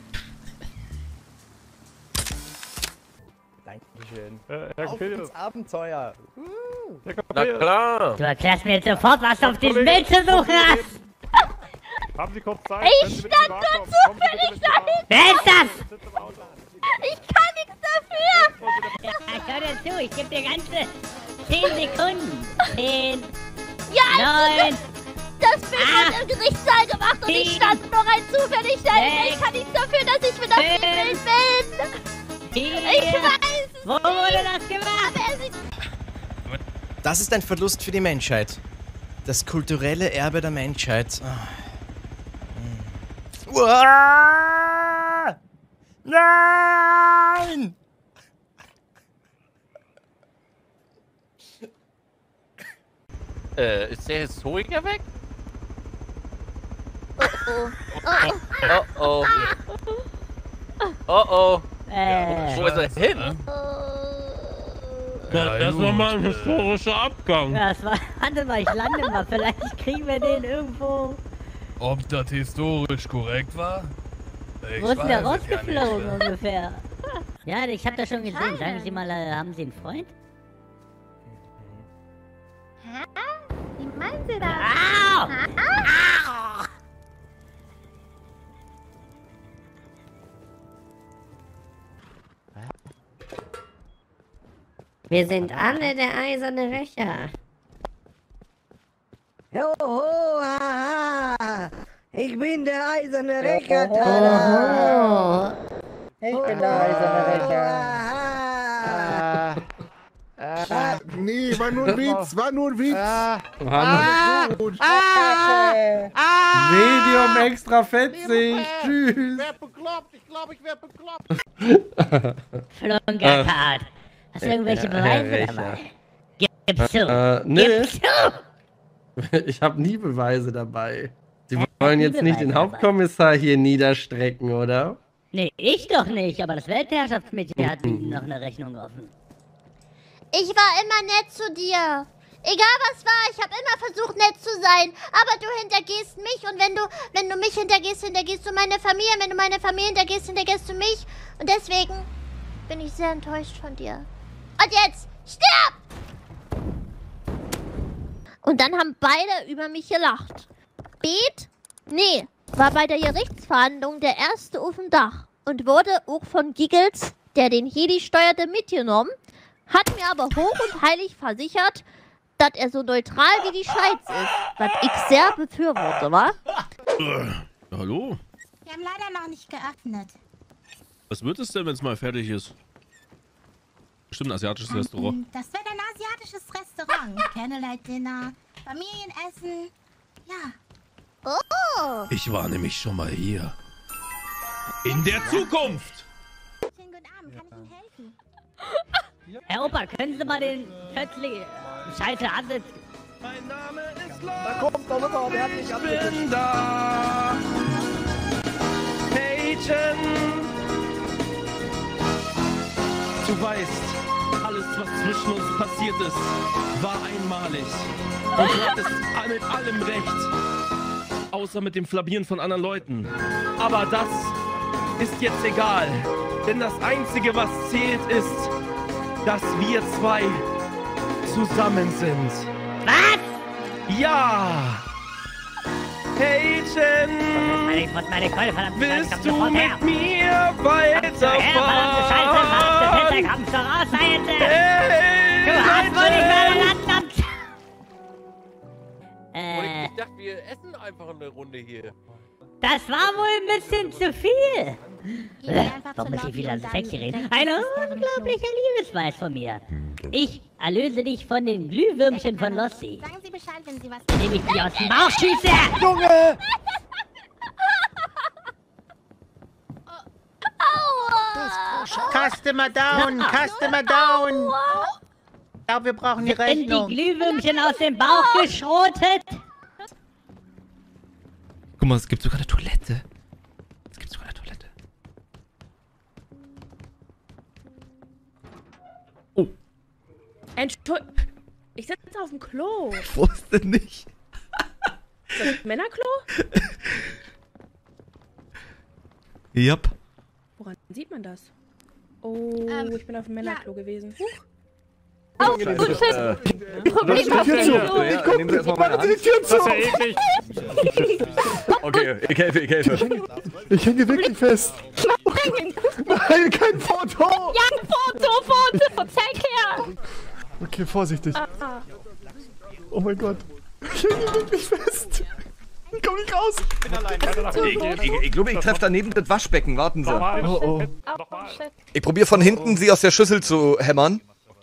Dankeschön. Herr Auf Kapelle. ins Abenteuer. Na klar. Du erklärst mir jetzt sofort, was du auf diesem Bild zu suchen hast. Haben Sie kurz Zeit? Ich stand dort zufällig dahin! Wer ist das? Ich kann nichts dafür! Ja, ich hör dir zu, ich gebe dir ganze 10 Sekunden. 10, Ja, 9, das Bild wird im Gerichtssaal gemacht und ich stand nur rein zufällig dahin. Ich kann nichts dafür, dass ich für das Bild bin. Ich weiß es. Wo wurde das gemacht? Das ist ein Verlust für die Menschheit. Das kulturelle Erbe der Menschheit. Uah! Nein! Ist der Historiker weg? Oh Oh oh. Oh oh. Wo ist er hin? Das war mal ein historischer Abgang. Ja, warte mal, ich lande mal. Vielleicht kriegen wir den irgendwo. Ob das historisch korrekt war? Wo ist denn der rausgeflogen ungefähr? Ja, ich hab das schon gesehen. Sagen Sie mal, haben Sie einen Freund? Hä? Wie meinen Sie das? Au! Au! Wir sind alle der eiserne Rächer. Joho, haha! Ich bin der eiserne Rächer, tada! Ich bin der eiserne Rächer. Nee, war nur ein Witz, war nur ein Witz. Alles gut. Medium extra fetzig. Tschüss. Wer bekloppt? Ich glaube, ich werde bekloppt. Flunkerkart. Hast du irgendwelche Beweise dabei? Gib's zu. Nee. Gib's zu. Ich habe nie Beweise dabei. Sie wollen jetzt nicht den Hauptkommissar hier niederstrecken, oder? Nee, ich doch nicht, aber das Weltherrschaftsmädchen hat noch eine Rechnung offen. Ich war immer nett zu dir. Egal was war, ich habe immer versucht nett zu sein. Aber du hintergehst mich und wenn du mich hintergehst, hintergehst du meine Familie. Wenn du meine Familie hintergehst, hintergehst du mich. Und deswegen bin ich sehr enttäuscht von dir. Und jetzt, stirb! Und dann haben beide über mich gelacht. War bei der Gerichtsverhandlung der Erste auf dem Dach und wurde auch von Giggles, der den Heli steuerte, mitgenommen, hat mir aber hoch und heilig versichert, dass er so neutral wie die Schweiz ist, was ich sehr befürworte, wa? Hallo? Wir haben leider noch nicht geöffnet. Was wird es denn, wenn es mal fertig ist? Bestimmt ein asiatisches Restaurant. Das wird ein asiatisches Restaurant. Candlelight-Dinner, Familienessen, ja. Oh! Ich war nämlich schon mal hier. In der Zukunft! Schönen guten Abend, kann ich Ihnen helfen? Herr Opa, können Sie mal den plötzlich Scheiße ansetzen? Mein Name ist Da kommt doch noch, wer hat mich Ich bin da! Peyton! Du weißt, alles, was zwischen uns passiert ist, war einmalig. Und du hattest mit allem recht. Außer mit dem Flabieren von anderen Leuten. Aber das ist jetzt egal. Denn das Einzige, was zählt, ist, dass wir zwei zusammen sind. Was? Ja! Peyton! Ich muss meine Keule, verdammte Willst Scheiße, du komm mit her. mir weiterfahren? Verdammte Pizza, kommst du raus, da jetzt! Hey, Du hast wohl nicht gerade landen! Ich dachte, wir essen einfach eine Runde hier. Das war wohl ein bisschen zu viel. Warum muss ich wieder so sexy reden? Ein unglaublicher Liebesbeweis von mir. Ich erlöse dich von den Glühwürmchen von Lossi. Sagen Sie Bescheid, wenn Sie was... Indem ich dich aus dem Bauch schieße. Junge! Customer down, Customer down. Ich glaube, wir brauchen die Sind Rechnung. die Glühwürmchen aus dem Bauch geschrotet? Guck mal, es gibt sogar eine Toilette. Es gibt sogar eine Toilette. Entschuldigung. Ich sitze auf dem Klo. Ich wusste nicht. Ist das Männerklo? Yep. Woran sieht man das? Oh, ich bin auf dem Männerklo gewesen. Huch. Oh, gut, Problem auf der Klo. Ich guck, mach die Tür zu. Das ist ja eklig. Okay, ich helfe. Ich hänge wirklich fest. Nein, kein Foto. Ja, ein Foto. Zeig her. Okay, vorsichtig. Oh mein Gott. Ich hänge wirklich fest. Ich komm nicht raus. Ich glaube, ich treffe daneben das Waschbecken. Warten Sie. Oh. Ich probiere von hinten, Sie aus der Schüssel zu hämmern.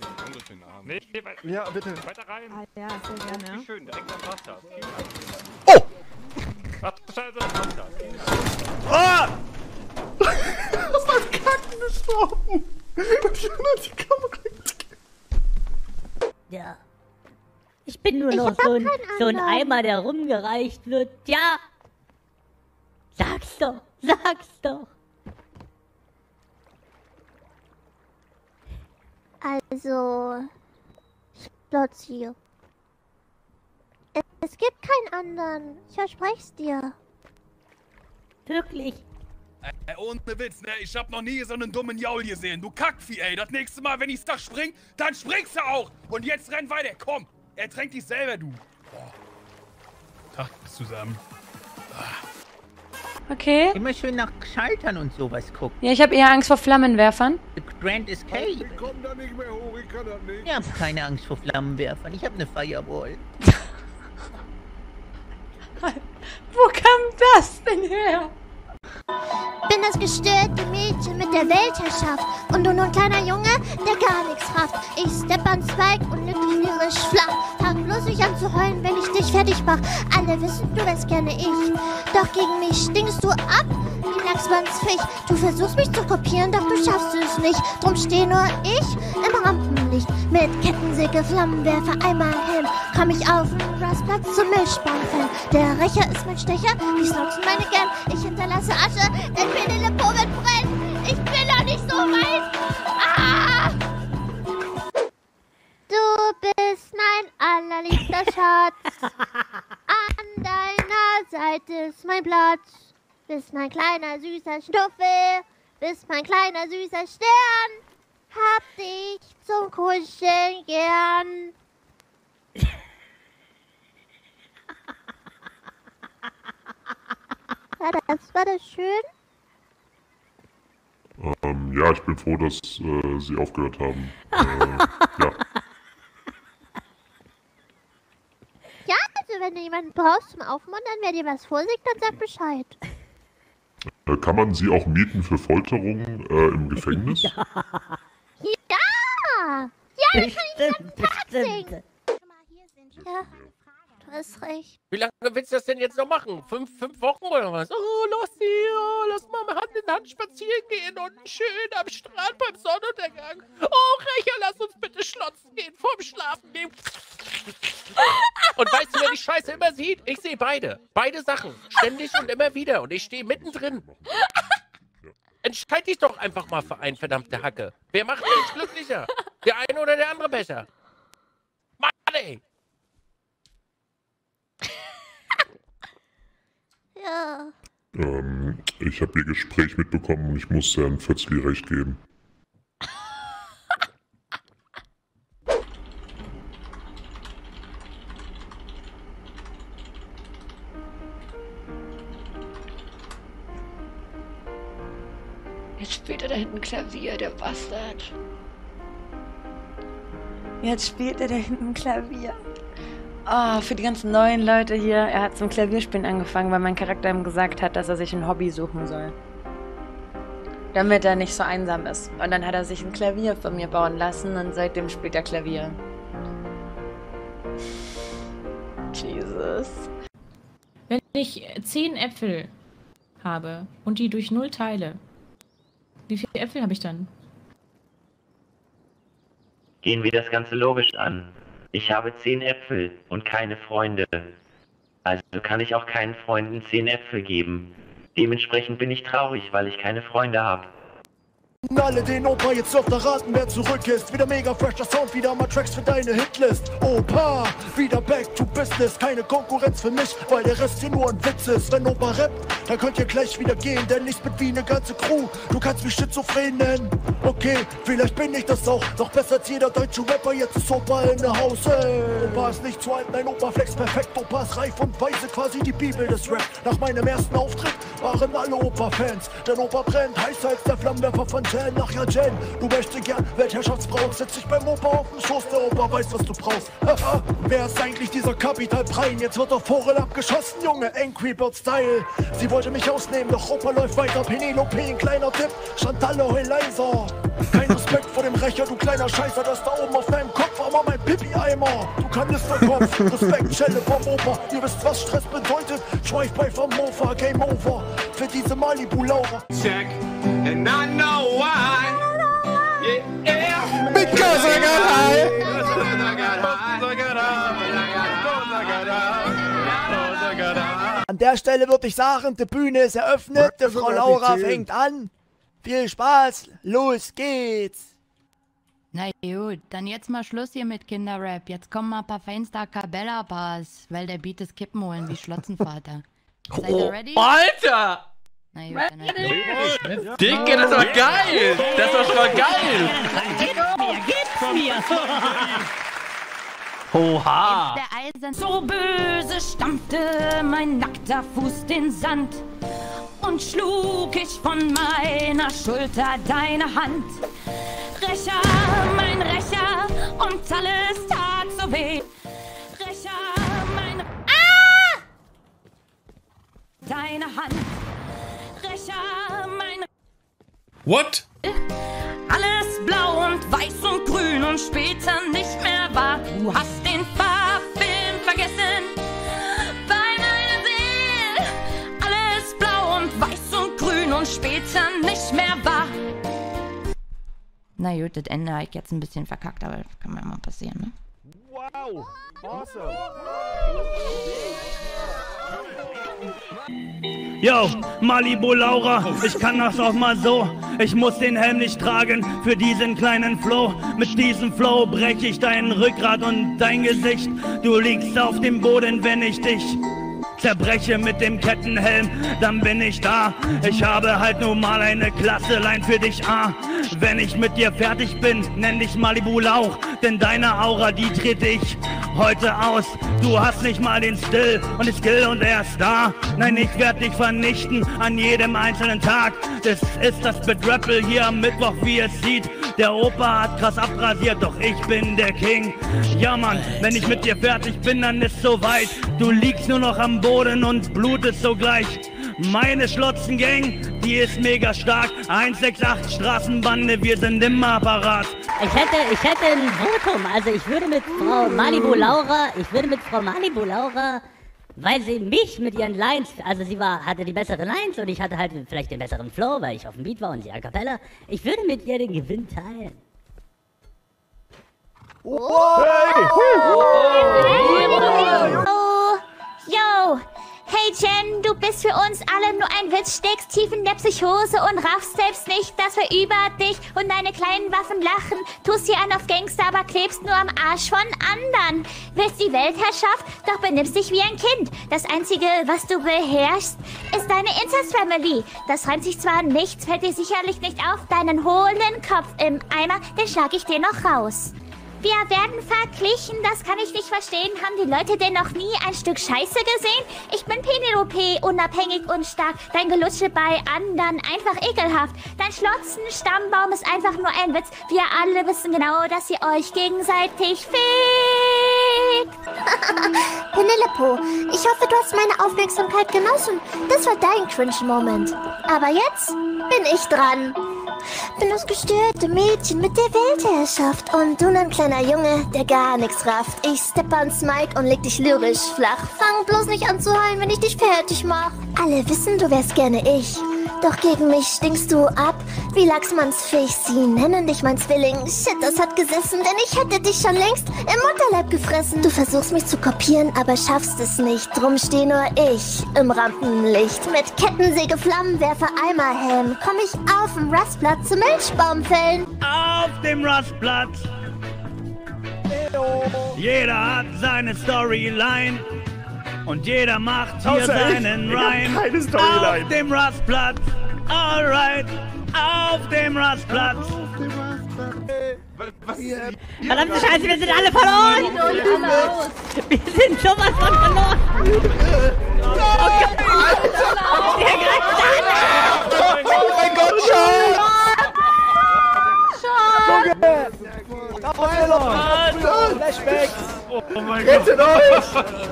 Ja, bitte. Weiter rein. Ja, sehr gerne. Schön, direkt am Wasser. Oh! Ah! Das war ein Kacken gestorben. Ich hab nur die Kamera. Ja. Ich bin nur noch so ein Eimer, der rumgereicht wird. Ja. Sag's doch. Also, Schlotzi. Es gibt keinen anderen. Ich verspreche dir. Wirklich? Ey, ohne Witz, ne? Ich hab noch nie so einen dummen Jaul gesehen. Du Kackvieh, ey. Das nächste Mal, wenn ich da spring, dann springst du auch. Und jetzt renn weiter. Komm. Er tränkt dich selber, du. Boah. Tag zusammen. Okay. Immer schön nach Schaltern und sowas gucken. Ja, ich habe eher Angst vor Flammenwerfern. The Grand Escape. Ich komm da nicht mehr hoch, ich kann das nicht. Ich hab keine Angst vor Flammenwerfern. Ich hab eine Firewall. Wo kam das denn her? Bin das gestörte Mädchen mit der Weltherrschaft und du nur ein kleiner Junge, der gar nichts rafft. Ich stepp an Zweig und nimm dich lyrisch flach. Fang bloß nicht an zu heulen, wenn ich dich fertig mach. Alle wissen, du wärst gerne ich. Doch gegen mich stinkst du ab wie Lachswandsfisch. Du versuchst mich zu kopieren, doch du schaffst es nicht. Drum steh nur ich im Rampenlicht. Mit Kettensäge, Flammenwerfer, einmal hin. Komm ich auf den Rastplatz zum Milchbahnfan. Der Rächer ist mein Stecher, die Slots sind meine Gern. Ich hinterlasse Asche, denn Penelope wird brennen. Ich bin doch nicht so weit. Ah! Du bist mein allerliebster Schatz. An deiner Seite ist mein Platz. Bist mein kleiner süßer Schnuffel. Bist mein kleiner süßer Stern. Hab dich zum Kuscheln gern. War das schön? Ja, ich bin froh, dass Sie aufgehört haben. Ja. Ja, also wenn du jemanden brauchst zum Aufmuntern, wer dir was vorsingt, dann sag Bescheid. Kann man Sie auch mieten für Folterungen im Gefängnis? Ja! Ja, dann kann ich den Tag singen. Ja, du hast recht. Wie lange willst du das denn jetzt noch machen? Fünf Wochen oder was? Oh, lass mal Hand in Hand spazieren gehen und schön am Strand beim Sonnenuntergang. Oh, Rächer, lass uns bitte schlotzen gehen, vorm Schlafen gehen. Und weißt du, wer die Scheiße immer sieht? Ich sehe beide. Beide Sachen. Ständig und immer wieder. Und ich stehe mittendrin. Entscheid dich doch einfach mal für einen, verdammte Hacke. Wer macht dich glücklicher? Der eine oder der andere besser? Mann, ey! Ja. Ich habe Ihr Gespräch mitbekommen und ich muss Herrn Fötzli recht geben. Jetzt spielt er da hinten Klavier, der Bastard. Jetzt spielt er da hinten Klavier. Oh, für die ganzen neuen Leute hier. Er hat zum Klavierspielen angefangen, weil mein Charakter ihm gesagt hat, dass er sich ein Hobby suchen soll. Damit er nicht so einsam ist. Und dann hat er sich ein Klavier von mir bauen lassen und seitdem spielt er Klavier. Jesus. Wenn ich 10 Äpfel habe und die durch 0 teile, wie viele Äpfel habe ich dann? Gehen wir das Ganze logisch an. Ich habe 10 Äpfel und keine Freunde. Also kann ich auch keinen Freunden 10 Äpfel geben. Dementsprechend bin ich traurig, weil ich keine Freunde habe. Alle den Opa, jetzt dürft ihr raten, wer zurück ist. Wieder mega fresher Sound, wieder mal Tracks für deine Hitlist. Opa, wieder back to business. Keine Konkurrenz für mich, weil der Rest hier nur ein Witz ist. Wenn Opa rappt, dann könnt ihr gleich wieder gehen, denn ich bin wie eine ganze Crew. Du kannst mich schizophren nennen. Okay, vielleicht bin ich das auch. Doch besser als jeder deutsche Rapper, jetzt ist Opa in der Haus. Ey. Opa ist nicht zu alt, nein, Opa flex perfekt. Opa ist reif und weise, quasi die Bibel des Rap. Nach meinem ersten Auftritt waren alle Opa-Fans. Denn Opa brennt, heißer als der Flammenwerfer von Jen. Ach ja, Jen, du möchtest gern Weltherrschaftsbraut. Setz dich beim Opa auf den Schoß, der Opa weiß, was du brauchst. Haha, wer ist eigentlich dieser Kapital Prein? Jetzt wird der Vogel abgeschossen, Junge, Angry Bird Style. Sie wollte mich ausnehmen, doch Opa läuft weiter. Penelope, ein kleiner Tipp, Chantal, heul leiser. Kein Respekt vor dem Rächer, du kleiner Scheißer. Das da oben auf deinem Kopf war mal mein Pipi-Eimer. Du Kanisterkopf, Respekt, Schelle vom Opa. Ihr wisst, was Stress bedeutet. Drive-by vom Mofa, Game Over. Für diese Malibu-Laura. Check, and I know why. Yeah. Because I got high. An der Stelle würde ich sagen, die Bühne ist eröffnet, die Frau Laura fängt an. Viel Spaß, los geht's. Na gut, dann jetzt mal Schluss hier mit Kinderrap. Jetzt kommen mal ein paar Fans der Cabella-Bars, weil der Beat ist Kippen holen wie Schlotzenvater. Seid ihr ready? Alter! Na gut, dann halt. Dicke, das war geil! Das war schon mal geil! Gib's mir! Oha! Der Eisen so böse stampfte mein nackter Fuß den Sand und schlug ich von meiner Schulter deine Hand. Rächer, mein Rächer, und alles tat so weh. Rächer, mein... Ah! Deine Hand. Rächer, mein... What? Alles blau und weiß und grün und später nicht mehr wahr. Du hast den Farbfilm vergessen bei meiner Seele. Alles blau und weiß und grün und später nicht mehr wahr. Na gut, das Ende habe ich jetzt ein bisschen verkackt, aber das kann mir mal passieren, ne? Wow! Awesome! Yo, Malibu Laura, ich kann das auch mal so. Ich muss den Helm nicht tragen für diesen kleinen Flow. Mit diesem Flow brech ich dein Rückgrat und dein Gesicht. Du liegst auf dem Boden, wenn ich dich zerbreche mit dem Kettenhelm, dann bin ich da. Ich habe halt nur mal eine Klasselein für dich, Wenn ich mit dir fertig bin, nenn dich Malibu Lauch, denn deine Aura, die tritt ich heute aus. Du hast nicht mal den Still und die Skill und er ist da. Nein, ich werd dich vernichten an jedem einzelnen Tag. Das ist das Bedrappel hier am Mittwoch, wie es sieht. Der Opa hat krass abrasiert, doch ich bin der King. Ja Mann, wenn ich mit dir fertig bin, dann ist soweit. Du liegst nur noch am Boden und blutest sogleich. Meine Schlotzengang, die ist mega stark. 168 Straßenbande, wir sind immer parat. Ich hätte ein Votum. Also ich würde mit Frau Malibu Laura, weil sie mich mit ihren Lines, also sie hatte die besseren Lines und ich hatte halt vielleicht den besseren Flow, weil ich auf dem Beat war und sie a cappella. Ich würde mit ihr den Gewinn teilen. Oh, yo, hey Jen, du bist für uns alle nur ein Witz, steckst tief in der Psychose und raffst selbst nicht, dass wir über dich und deine kleinen Waffen lachen. Tust hier an auf Gangster, aber klebst nur am Arsch von anderen. Willst die Weltherrschaft, doch benimmst dich wie ein Kind. Das Einzige, was du beherrschst, ist deine Incest-Family. Das reimt sich zwar nichts, fällt dir sicherlich nicht auf. Deinen hohlen Kopf im Eimer, den schlag ich dir noch raus. Wir werden verglichen, das kann ich nicht verstehen. Haben die Leute denn noch nie ein Stück Scheiße gesehen? Ich bin Penelope, unabhängig und stark. Dein Gelutsche bei anderen einfach ekelhaft. Dein Schlotzen-Stammbaum ist einfach nur ein Witz. Wir alle wissen genau, dass ihr euch gegenseitig fickt. Penelope, ich hoffe, du hast meine Aufmerksamkeit genossen. Das war dein Cringe-Moment. Aber jetzt bin ich dran. Bin das gestörte Mädchen mit der Weltherrschaft und du ein kleiner Junge, der gar nichts rafft. Ich steppe ans Mic und leg dich lyrisch flach. Fang bloß nicht an zu heulen, wenn ich dich fertig mach. Alle wissen, du wärst gerne ich. Doch gegen mich stinkst du ab, wie Lachsmannsfisch. Sie nennen dich mein Zwilling. Shit, das hat gesessen, denn ich hätte dich schon längst im Mutterleib gefressen. Du versuchst mich zu kopieren, aber schaffst es nicht. Drum steh nur ich im Rampenlicht. Mit Kettensäge, Flammenwerfer, Eimerhelm komm ich auf dem Rastplatz zum Milchbaumfällen. Auf dem Rastplatz. Jeder hat seine Storyline. Und jeder macht hier seinen Rhyme. Keine Storyline. Auf dem Rastplatz. Alright. Auf dem Rastplatz. Verdammte Scheiße, wir sind alle verloren! Wir sind sowas von verloren! Oh Gott! Der greift an! Oh mein Gott, Schatz! Flashback! Oh mein Gott! Rettet euch!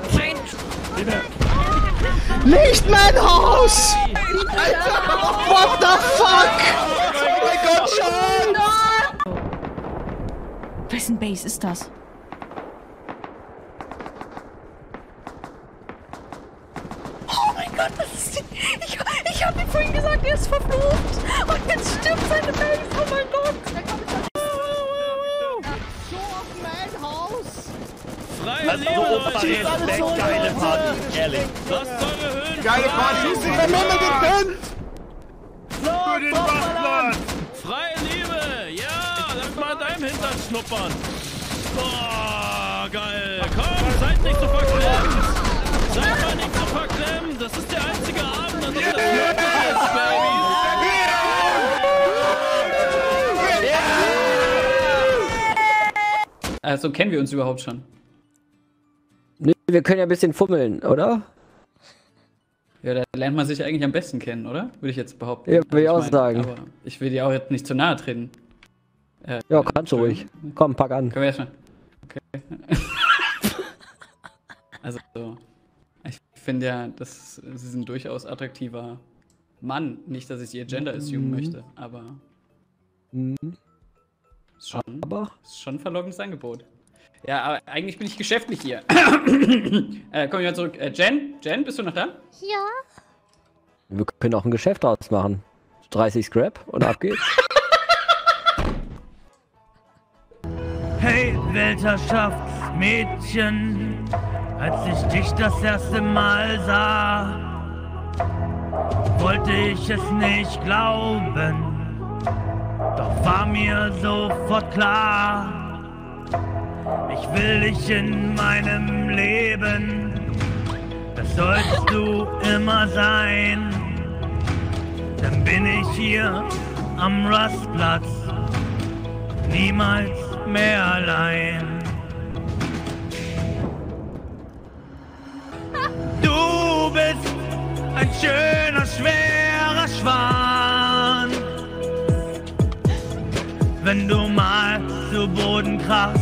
Nicht mein Haus! Alter! What the fuck? Oh mein Gott, Schatz! Wessen Base ist das? Oh mein Gott, was ist denn? Ich hab ihm vorhin gesagt, er ist verflucht. Und jetzt stirbt seine Base. Oh mein Gott. So auf mein Haus. Freie Liebe, Leute. Geile Party, ehrlich. Lasst eure Höhen. Geile Party! Der Männer gepennt! Für den Rastplatz. Freie Liebe. Ja, lass mal an deinem Hintern schnuppern. Boah, geil. Komm, seid nicht so verklemmt. Seid mal nicht so verklemmt. Das ist der einzige Abend, an dem das möglich ist, Baby. Also kennen wir uns überhaupt schon? Nee, wir können ja ein bisschen fummeln, oder? Ja, da lernt man sich eigentlich am besten kennen, oder? Würde ich jetzt behaupten. Ja, würde ich auch sagen. Aber ich will dir auch jetzt nicht zu nahe treten. Ja, kannst du ruhig. Komm, pack an. Können wir erstmal. Okay. Also, ich finde ja, sie sind durchaus attraktiver Mann. Nicht, dass ich ihr Gender assumen möchte, aber. Ist schon ein verlockendes Angebot. Ja, aber eigentlich bin ich geschäftlich hier. Kommen wir mal zurück. Jen, bist du noch da? Ja. Wir können auch ein Geschäft draus machen. 30 Scrap und ab geht's. Hey, Weltherrschaftsmädchen, als ich dich das erste Mal sah, wollte ich es nicht glauben, doch war mir sofort klar, ich will dich in meinem Leben, das sollst du immer sein, dann bin ich hier am Rastplatz, niemals mehr allein. Du bist ein schöner, schwerer Schwan. Wenn du mal zu Boden krachst,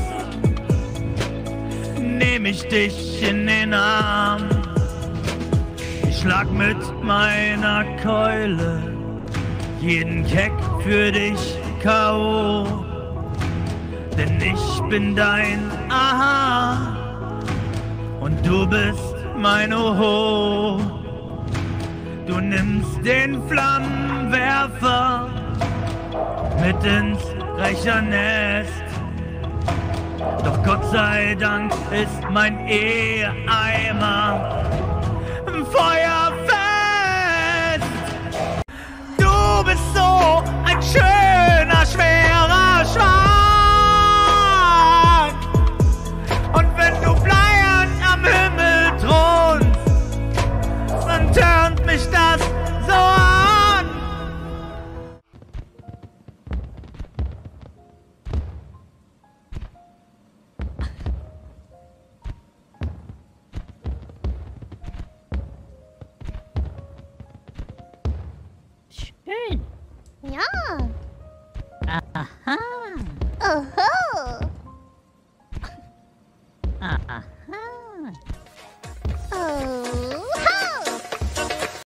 nehm ich dich in den Arm. Ich schlag mit meiner Keule jeden Keck für dich K.O. Denn ich bin dein Aha und du bist mein Oho. Du nimmst den Flammenwerfer mit ins Rächernest. Doch Gott sei Dank ist mein Eheeimer feuerfest. Du bist so ein schöner, schwerer Schwan. Und wenn du bleiernd am Himmel thronst, dann turnt mich das so an. Schön.